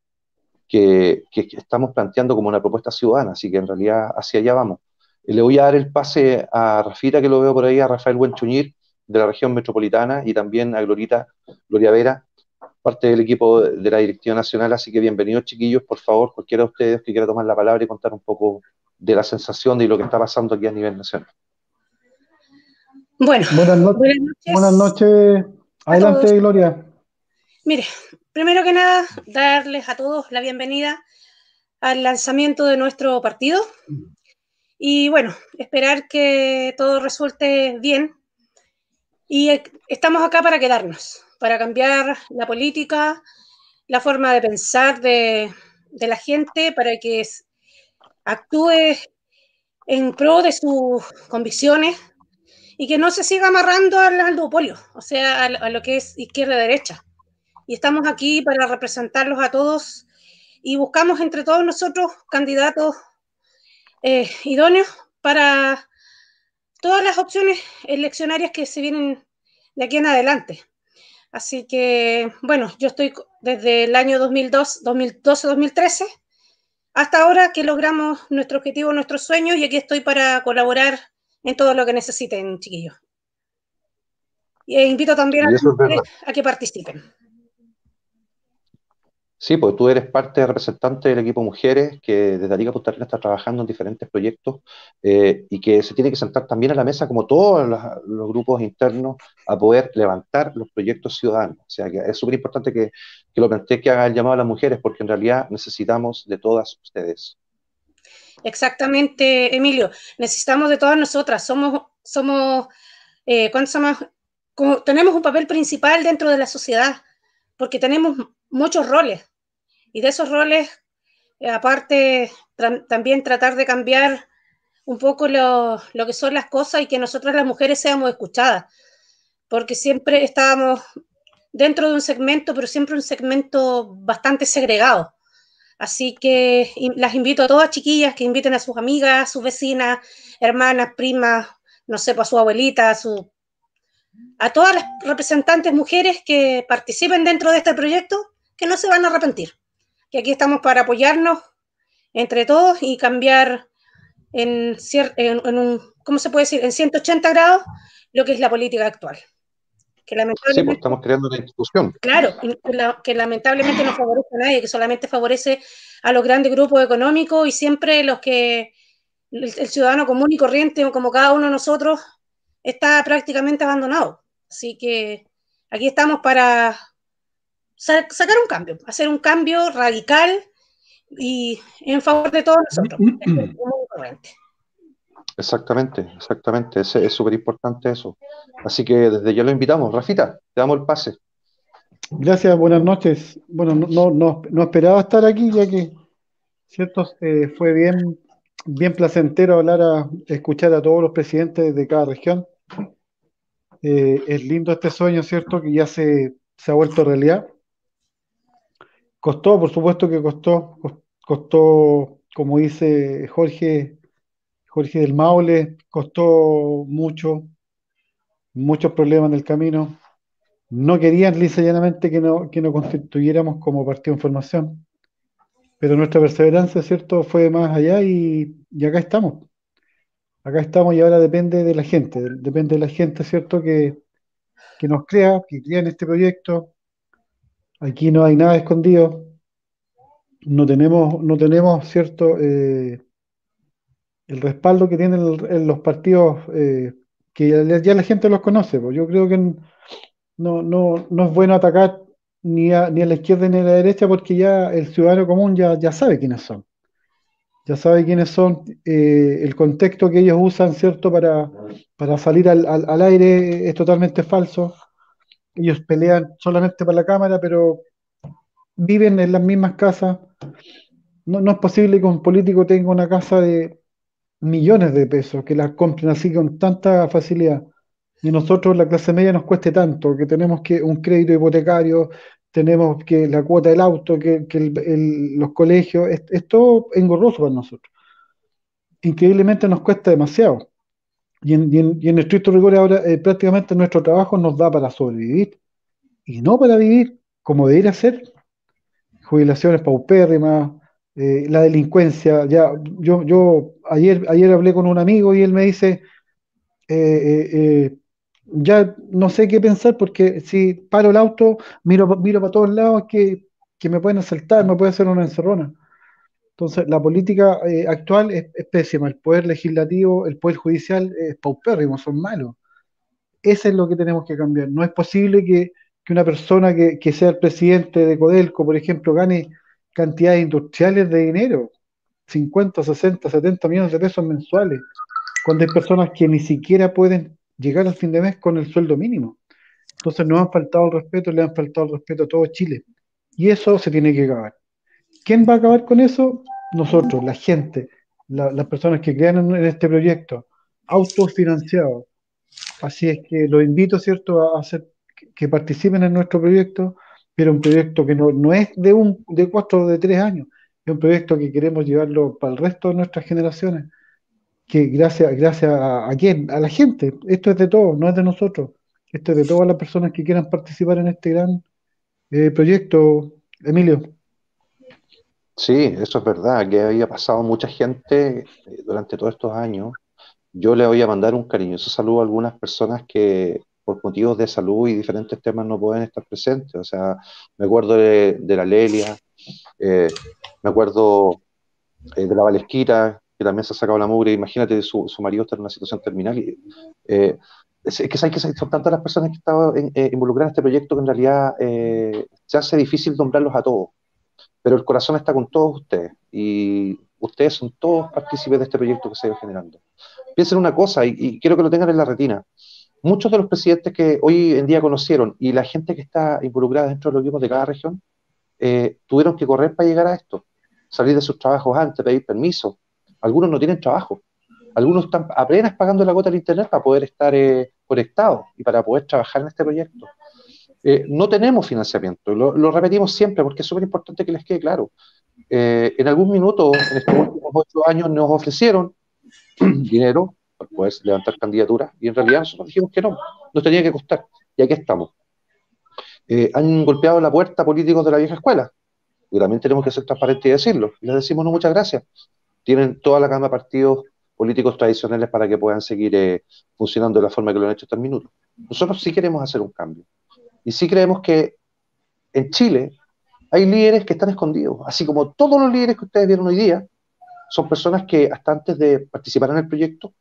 que, que estamos planteando como una propuesta ciudadana, así que en realidad hacia allá vamos. Le voy a dar el pase a Rafita, que lo veo por ahí, a Rafael Buenchuñir, de la región metropolitana, y también a Glorita, Gloria Vera, parte del equipo de la Directiva Nacional. Así que bienvenidos, chiquillos. Por favor, cualquiera de ustedes que quiera tomar la palabra y contar un poco de la sensación de lo que está pasando aquí a nivel nacional. Bueno, buenas, no buenas noches. Buenas noches. Adelante, Gloria. Mire, primero que nada, darles a todos la bienvenida al lanzamiento de nuestro partido. Y bueno, esperar que todo resulte bien. Y estamos acá para quedarnos, para cambiar la política, la forma de pensar de, de la gente, para que actúe en pro de sus convicciones y que no se siga amarrando al, al duopolio, o sea, a, a lo que es izquierda-derecha. Y estamos aquí para representarlos a todos y buscamos entre todos nosotros candidatos eh, idóneos para todas las opciones eleccionarias que se vienen de aquí en adelante. Así que, bueno, yo estoy desde el año dos mil doce, dos mil trece hasta ahora que logramos nuestro objetivo, nuestros sueños, y aquí estoy para colaborar en todo lo que necesiten, chiquillos. Y invito también a Y las eso es mujeres verdad. a que participen. Sí, pues tú eres parte representante del equipo Mujeres que desde Arica Punta Arenas está trabajando en diferentes proyectos eh, y que se tiene que sentar también a la mesa, como todos los, los grupos internos, a poder levantar los proyectos ciudadanos. O sea, que es súper importante que, que lo plantee, que haga el llamado a las mujeres, porque en realidad necesitamos de todas ustedes. Exactamente, Emilio. Necesitamos de todas nosotras. Somos, somos, eh, ¿cuántos somos? Como, tenemos un papel principal dentro de la sociedad, porque tenemos muchos roles. Y de esos roles, eh, aparte, tra también tratar de cambiar un poco lo, lo que son las cosas y que nosotras las mujeres seamos escuchadas. Porque siempre estábamos dentro de un segmento, pero siempre un segmento bastante segregado. Así que las invito a todas, chiquillas, que inviten a sus amigas, a sus vecinas, hermanas, primas, no sé, pues a su abuelita, a, su, a todas las representantes mujeres que participen dentro de este proyecto, que no se van a arrepentir. Que aquí estamos para apoyarnos entre todos y cambiar en, en, en un, ¿cómo se puede decir?, en ciento ochenta grados lo que es la política actual. Que lamentablemente, sí, pues estamos creando una institución. Claro, que, la, que lamentablemente no favorece a nadie, que solamente favorece a los grandes grupos económicos y siempre los que el, el ciudadano común y corriente, como cada uno de nosotros, está prácticamente abandonado. Así que aquí estamos para sa sacar un cambio, hacer un cambio radical y en favor de todos nosotros. Exactamente, exactamente. Es es súper importante eso. Así que desde ya lo invitamos. Rafita, te damos el pase. Gracias, buenas noches. Bueno, no, no, no, no esperaba estar aquí, ya que, cierto, eh, fue bien, bien placentero hablar a escuchar a todos los presidentes de cada región. Eh, es lindo este sueño, ¿cierto?, que ya se, se ha vuelto realidad. Costó, por supuesto que costó, costó, como dice Jorge, Jorge del Maule, costó mucho, muchos problemas en el camino. No querían lisa y llanamente que no, que nos constituyéramos como partido en formación, pero nuestra perseverancia, ¿cierto?, fue más allá y, y acá estamos. Acá estamos y ahora depende de la gente, depende de la gente, ¿cierto?, que, que nos crea, que crea en este proyecto. Aquí no hay nada escondido, no tenemos, no tenemos cierto, eh, el respaldo que tienen el- el- los partidos, eh, que ya, ya la gente los conoce. Pues yo creo que no, no, no es bueno atacar ni a, ni a la izquierda ni a la derecha, porque ya el ciudadano común ya, ya sabe quiénes son. Ya sabe quiénes son, eh, el contexto que ellos usan, ¿cierto?, para, para salir al, al, al aire es totalmente falso. Ellos pelean solamente para la cámara, pero viven en las mismas casas. No, no es posible que un político tenga una casa de millones de pesos, que la compren así con tanta facilidad. Y nosotros, la clase media, nos cueste tanto, que tenemos que un crédito hipotecario, tenemos que la cuota del auto, que, que el- el- los colegios, es, es todo engorroso para nosotros. Increíblemente nos cuesta demasiado. Y en, y en, y en estricto rigor ahora, eh, prácticamente nuestro trabajo nos da para sobrevivir y no para vivir como debería ser. Jubilaciones paupérrimas, eh, la delincuencia. Ya, yo, yo ayer, ayer hablé con un amigo y él me dice, eh, eh, eh, ya no sé qué pensar, porque si paro el auto, miro, pa- miro para todos lados que, que me pueden asaltar, me pueden hacer una encerrona. Entonces, la política eh, actual es, es pésima. El poder legislativo, el poder judicial es paupérrimo, son malos. Eso es lo que tenemos que cambiar. No es posible que, que una persona que, que sea el presidente de Codelco, por ejemplo, gane cantidades industriales de dinero, cincuenta, sesenta, setenta millones de pesos mensuales, cuando hay personas que ni siquiera pueden llegar al fin de mes con el sueldo mínimo. Entonces nos han faltado el respeto, le han faltado el respeto a todo Chile. Y eso se tiene que acabar. ¿Quién va a acabar con eso? Nosotros, la gente, la- las personas que crean en, en este proyecto, autofinanciados. Así es que los invito, ¿cierto?, a hacer que, que participen en nuestro proyecto, pero un proyecto que no, no es de un, de cuatro o de tres años, es un proyecto que queremos llevarlo para el resto de nuestras generaciones, que gracias, gracias a, a quién, a la gente, esto es de todos, no es de nosotros. Esto es de todas las personas que quieran participar en este gran eh, proyecto. Emilio. Sí, eso es verdad, que había pasado mucha gente eh, durante todos estos años. Yo le voy a mandar un cariñoso saludo a algunas personas que por motivos de salud y diferentes temas no pueden estar presentes. O sea, me acuerdo de, de la Lelia, eh, me acuerdo eh, de la Valesquita, que también se ha sacado la mugre. Imagínate, su, su marido está en una situación terminal. Y, eh, es, es que sabes que son tantas las personas que estaban en- eh, involucradas en este proyecto que en realidad eh, se hace difícil nombrarlos a todos, pero el corazón está con todos ustedes y ustedes son todos partícipes de este proyecto que se va generando. Piensen una cosa y, y quiero que lo tengan en la retina. Muchos de los presidentes que hoy en día conocieron y la gente que está involucrada dentro de los equipos de cada región eh, tuvieron que correr para llegar a esto, salir de sus trabajos antes, pedir permiso. Algunos no tienen trabajo, algunos están apenas pagando la cuota del internet para poder estar eh, conectados y para poder trabajar en este proyecto. Eh, no tenemos financiamiento, lo, lo repetimos siempre porque es súper importante que les quede claro. Eh, en algún minuto, en estos últimos ocho años, nos ofrecieron dinero para poder levantar candidaturas y en realidad nosotros dijimos que no, nos tenía que costar y aquí estamos. Eh, han golpeado la puerta políticos de la vieja escuela y también tenemos que ser transparentes y decirlo. Les decimos no, muchas gracias. Tienen toda la gama de partidos políticos tradicionales para que puedan seguir eh, funcionando de la forma que lo han hecho hasta el minuto. Nosotros sí queremos hacer un cambio y sí creemos que en Chile hay líderes que están escondidos, así como todos los líderes que ustedes vieron hoy día son personas que hasta antes de participar en el proyecto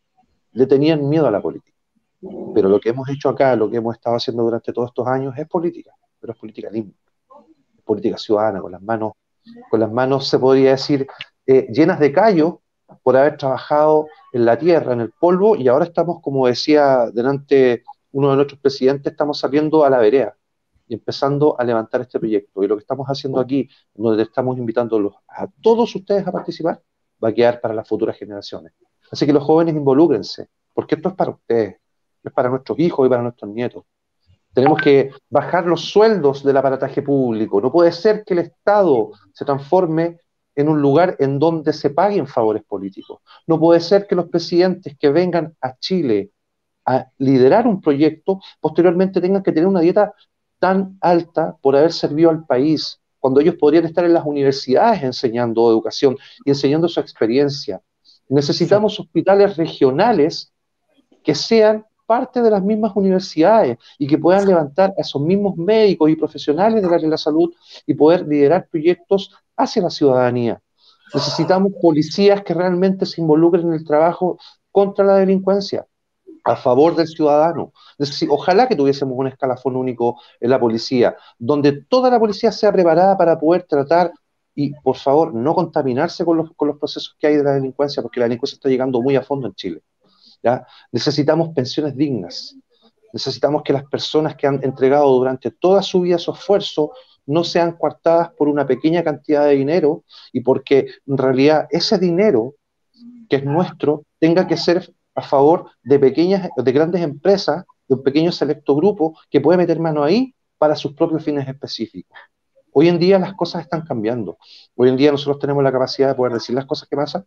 le tenían miedo a la política. Pero lo que hemos hecho acá, lo que hemos estado haciendo durante todos estos años es política, pero es política limpia, es política ciudadana, con las manos, con las manos se podría decir, eh, llenas de callo por haber trabajado en la tierra, en el polvo, y ahora estamos, como decía delante uno de nuestros presidentes, estamos saliendo a la vereda y empezando a levantar este proyecto. Y lo que estamos haciendo aquí, donde estamos invitándolos a todos ustedes a participar, va a quedar para las futuras generaciones. Así que los jóvenes involúcrense, porque esto es para ustedes, es para nuestros hijos y para nuestros nietos. Tenemos que bajar los sueldos del aparataje público. No puede ser que el Estado se transforme en un lugar en donde se paguen favores políticos. No puede ser que los presidentes que vengan a Chile a liderar un proyecto posteriormente tengan que tener una dieta tan alta por haber servido al país, cuando ellos podrían estar en las universidades enseñando educación y enseñando su experiencia. Necesitamos hospitales regionales que sean parte de las mismas universidades y que puedan levantar a esos mismos médicos y profesionales del área de la salud y poder liderar proyectos hacia la ciudadanía. Necesitamos policías que realmente se involucren en el trabajo contra la delincuencia, a favor del ciudadano. Ojalá que tuviésemos un escalafón único en la policía, donde toda la policía sea preparada para poder tratar y, por favor, no contaminarse con los, con los procesos que hay de la delincuencia, porque la delincuencia está llegando muy a fondo en Chile. ¿Ya? Necesitamos pensiones dignas, necesitamos que las personas que han entregado durante toda su vida su esfuerzo no sean coartadas por una pequeña cantidad de dinero y porque en realidad ese dinero que es nuestro tenga que ser a favor de pequeñas, de grandes empresas, de un pequeño selecto grupo que puede meter mano ahí para sus propios fines específicos. Hoy en día las cosas están cambiando. Hoy en día nosotros tenemos la capacidad de poder decir las cosas que pasan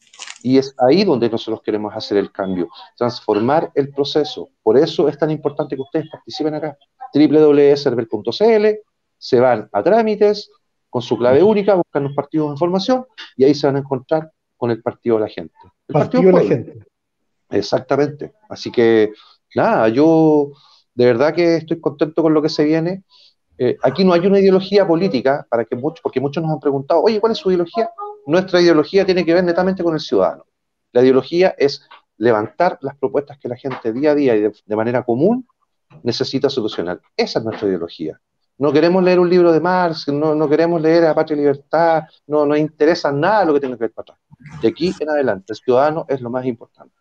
y es ahí donde nosotros queremos hacer el cambio, transformar el proceso. Por eso es tan importante que ustedes participen acá. doble u doble u doble u punto cervel punto c l, se van a trámites, con su clave única, buscan los partidos de información y ahí se van a encontrar con el partido de la gente. El partido de la gente. Exactamente. Así que, nada, yo de verdad que estoy contento con lo que se viene. Eh, aquí no hay una ideología política, para que muchos, porque muchos nos han preguntado, oye, ¿cuál es su ideología? Nuestra ideología tiene que ver netamente con el ciudadano. La ideología es levantar las propuestas que la gente día a día y de, de manera común necesita solucionar. Esa es nuestra ideología. No queremos leer un libro de Marx, no, no queremos leer a Patria y Libertad, no nos interesa nada lo que tenga que ver para atrás. De aquí en adelante, el ciudadano es lo más importante.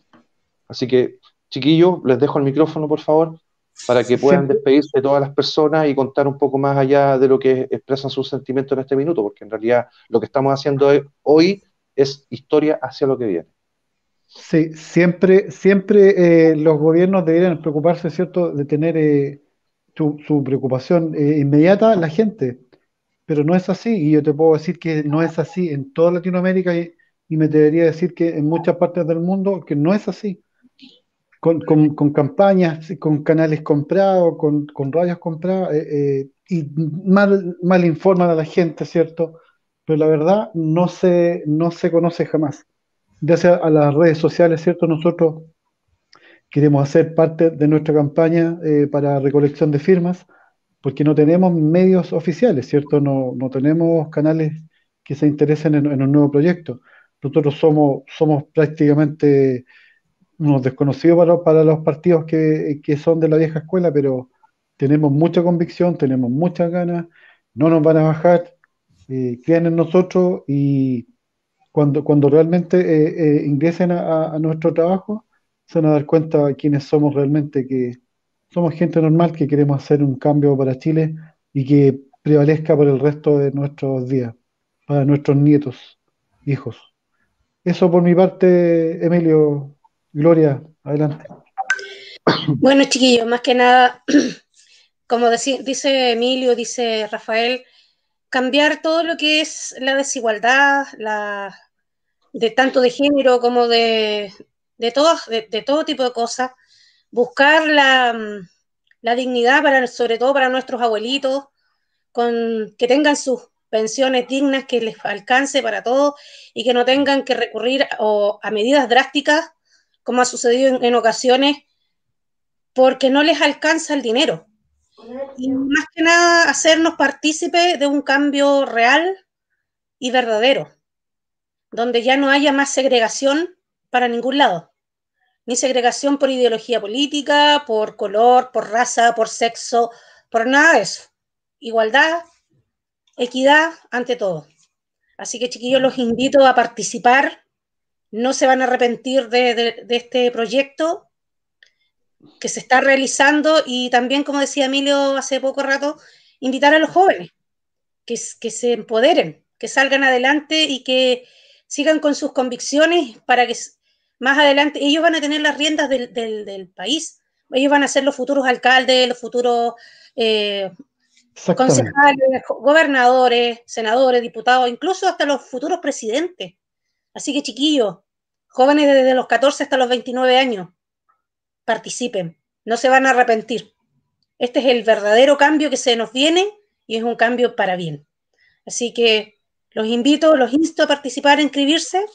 Así que, chiquillos, les dejo el micrófono, por favor, para que puedan despedirse de todas las personas y contar un poco más allá de lo que expresan sus sentimientos en este minuto, porque en realidad lo que estamos haciendo hoy es historia hacia lo que viene. Sí, siempre, siempre eh, los gobiernos deberían preocuparse, ¿cierto?, de tener eh, su, su preocupación eh, inmediata la gente, pero no es así, y yo te puedo decir que no es así en toda Latinoamérica y, y me debería decir que en muchas partes del mundo que no es así. con, con, con campañas, con canales comprados, con, con radios compradas, eh, eh, y mal, mal informan a la gente, ¿cierto? Pero la verdad no se, no se conoce jamás. Gracias a las redes sociales, ¿cierto? Nosotros queremos hacer parte de nuestra campaña eh, para recolección de firmas, porque no tenemos medios oficiales, ¿cierto? No, no tenemos canales que se interesen en, en un nuevo proyecto. Nosotros somos, somos prácticamente unos desconocidos para, para los partidos que, que son de la vieja escuela, pero tenemos mucha convicción, tenemos muchas ganas, no nos van a bajar, eh, crean en nosotros, y cuando, cuando realmente eh, eh, ingresen a, a nuestro trabajo, se van a dar cuenta quiénes somos realmente, que somos gente normal que queremos hacer un cambio para Chile y que prevalezca por el resto de nuestros días, para nuestros nietos, hijos. Eso por mi parte, Emilio. Gloria, adelante. Bueno, chiquillos, más que nada, como deci- dice Emilio, dice Rafael, cambiar todo lo que es la desigualdad, la, de tanto de género como de, de, todas, de, de todo tipo de cosas, buscar la, la dignidad, para, sobre todo para nuestros abuelitos, con, que tengan sus pensiones dignas, que les alcance para todos y que no tengan que recurrir a, o, a medidas drásticas, como ha sucedido en, en ocasiones, porque no les alcanza el dinero. Y más que nada hacernos partícipes de un cambio real y verdadero, donde ya no haya más segregación para ningún lado, ni segregación por ideología política, por color, por raza, por sexo, por nada de eso. Igualdad, equidad ante todo. Así que, chiquillos, los invito a participar, no se van a arrepentir de, de, de este proyecto que se está realizando, y también, como decía Emilio hace poco rato, invitar a los jóvenes que, que se empoderen, que salgan adelante y que sigan con sus convicciones para que más adelante ellos van a tener las riendas del, del, del país. Ellos van a ser los futuros alcaldes, los futuros eh, concejales, gobernadores, senadores, diputados, incluso hasta los futuros presidentes. Así que, chiquillos, jóvenes desde los catorce hasta los veintinueve años, participen, no se van a arrepentir. Este es el verdadero cambio que se nos viene y es un cambio para bien. Así que los invito, los insto a participar, a inscribirse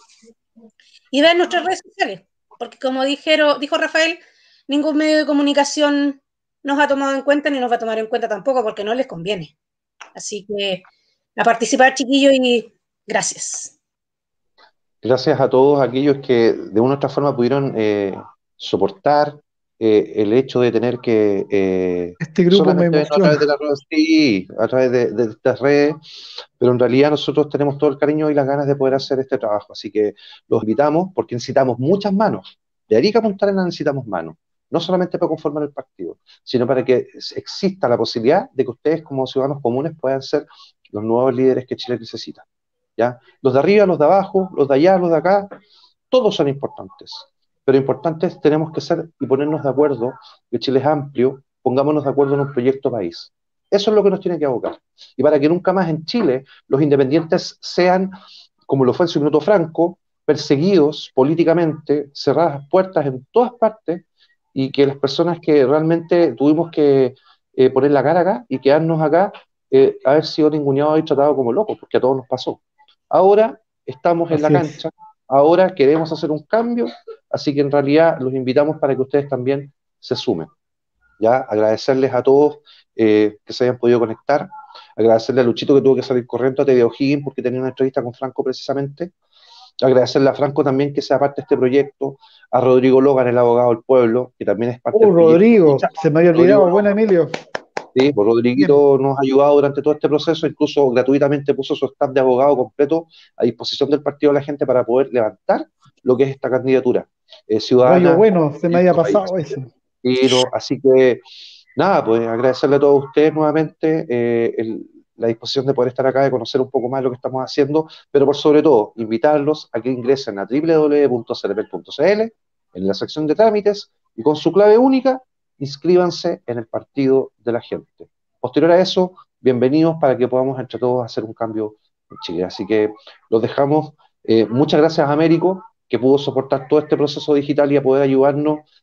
y ver nuestras redes sociales, porque como dijeron, dijo Rafael, ningún medio de comunicación nos ha tomado en cuenta ni nos va a tomar en cuenta tampoco, porque no les conviene. Así que a participar, chiquillos, y gracias. Gracias a todos aquellos que de una u otra forma pudieron eh, soportar eh, el hecho de tener que eh, este grupo solamente me vernos a través de las redes, sí, a través de, de estas redes, pero en realidad nosotros tenemos todo el cariño y las ganas de poder hacer este trabajo, así que los invitamos porque necesitamos muchas manos. De Arica a Punta Arenas necesitamos manos, no solamente para conformar el partido, sino para que exista la posibilidad de que ustedes como ciudadanos comunes puedan ser los nuevos líderes que Chile necesita. ¿Ya? Los de arriba, los de abajo, los de allá, los de acá, todos son importantes, pero importantes tenemos que ser y ponernos de acuerdo, que Chile es amplio, pongámonos de acuerdo en un proyecto país. Eso es lo que nos tiene que abocar. Y para que nunca más en Chile los independientes sean, como lo fue en su minuto Franco, perseguidos políticamente, cerradas puertas en todas partes, y que las personas que realmente tuvimos que eh, poner la cara acá y quedarnos acá, eh, haber sido ninguneados y tratados como locos, porque a todos nos pasó. Ahora estamos en Así la es. cancha, ahora queremos hacer un cambio, así que en realidad los invitamos para que ustedes también se sumen. ¿Ya? Agradecerles a todos eh, que se hayan podido conectar, agradecerle a Luchito que tuvo que salir corriendo a T V O'Higgins porque tenía una entrevista con Franco precisamente, agradecerle a Franco también que sea parte de este proyecto, a Rodrigo Logan, el abogado del pueblo, que también es parte Oh, del proyecto. Rodrigo, Muchas- se me había Rodrigo olvidado, Logan. buen Emilio. Sí, pues Rodriguito nos ha ayudado durante todo este proceso, incluso gratuitamente puso su staff de abogado completo a disposición del partido de la gente para poder levantar lo que es esta candidatura eh, ciudadana. Rayo bueno, se me había en nuestro pasado país. eso. Y no, así que, nada, pues agradecerle a todos ustedes nuevamente eh, el- la disposición de poder estar acá, de conocer un poco más lo que estamos haciendo, pero por sobre todo, invitarlos a que ingresen a doble u doble u doble u punto cervel punto c l en la sección de trámites y con su clave única, inscríbanse en el partido de la gente. Posterior a eso, bienvenidos para que podamos entre todos hacer un cambio en Chile. Así que los dejamos. Eh, muchas gracias a Américo, que pudo soportar todo este proceso digital y a poder ayudarnos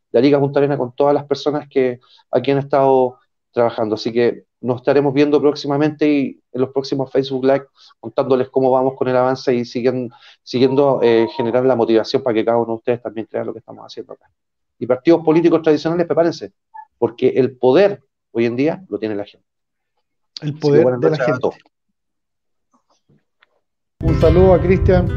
de Arica a Punta Arenas con todas las personas que aquí han estado trabajando. Así que nos estaremos viendo próximamente y en los próximos Facebook Live contándoles cómo vamos con el avance y siguiendo, siguiendo eh, generar la motivación para que cada uno de ustedes también crea lo que estamos haciendo acá. Y partidos políticos tradicionales, prepárense, porque el poder hoy en día lo tiene la gente. El poder que, de la gente. Un saludo a Cristian.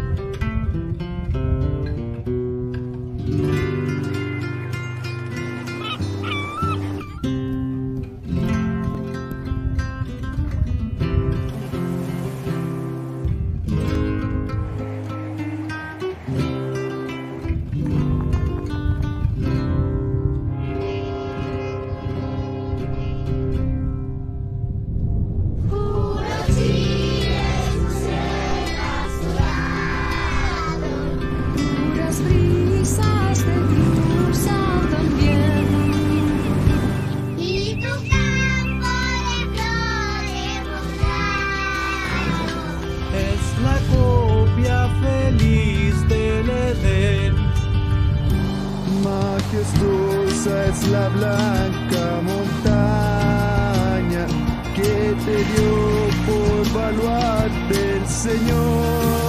Majestuosa es la blanca montaña que te dio por baluarte el Señor.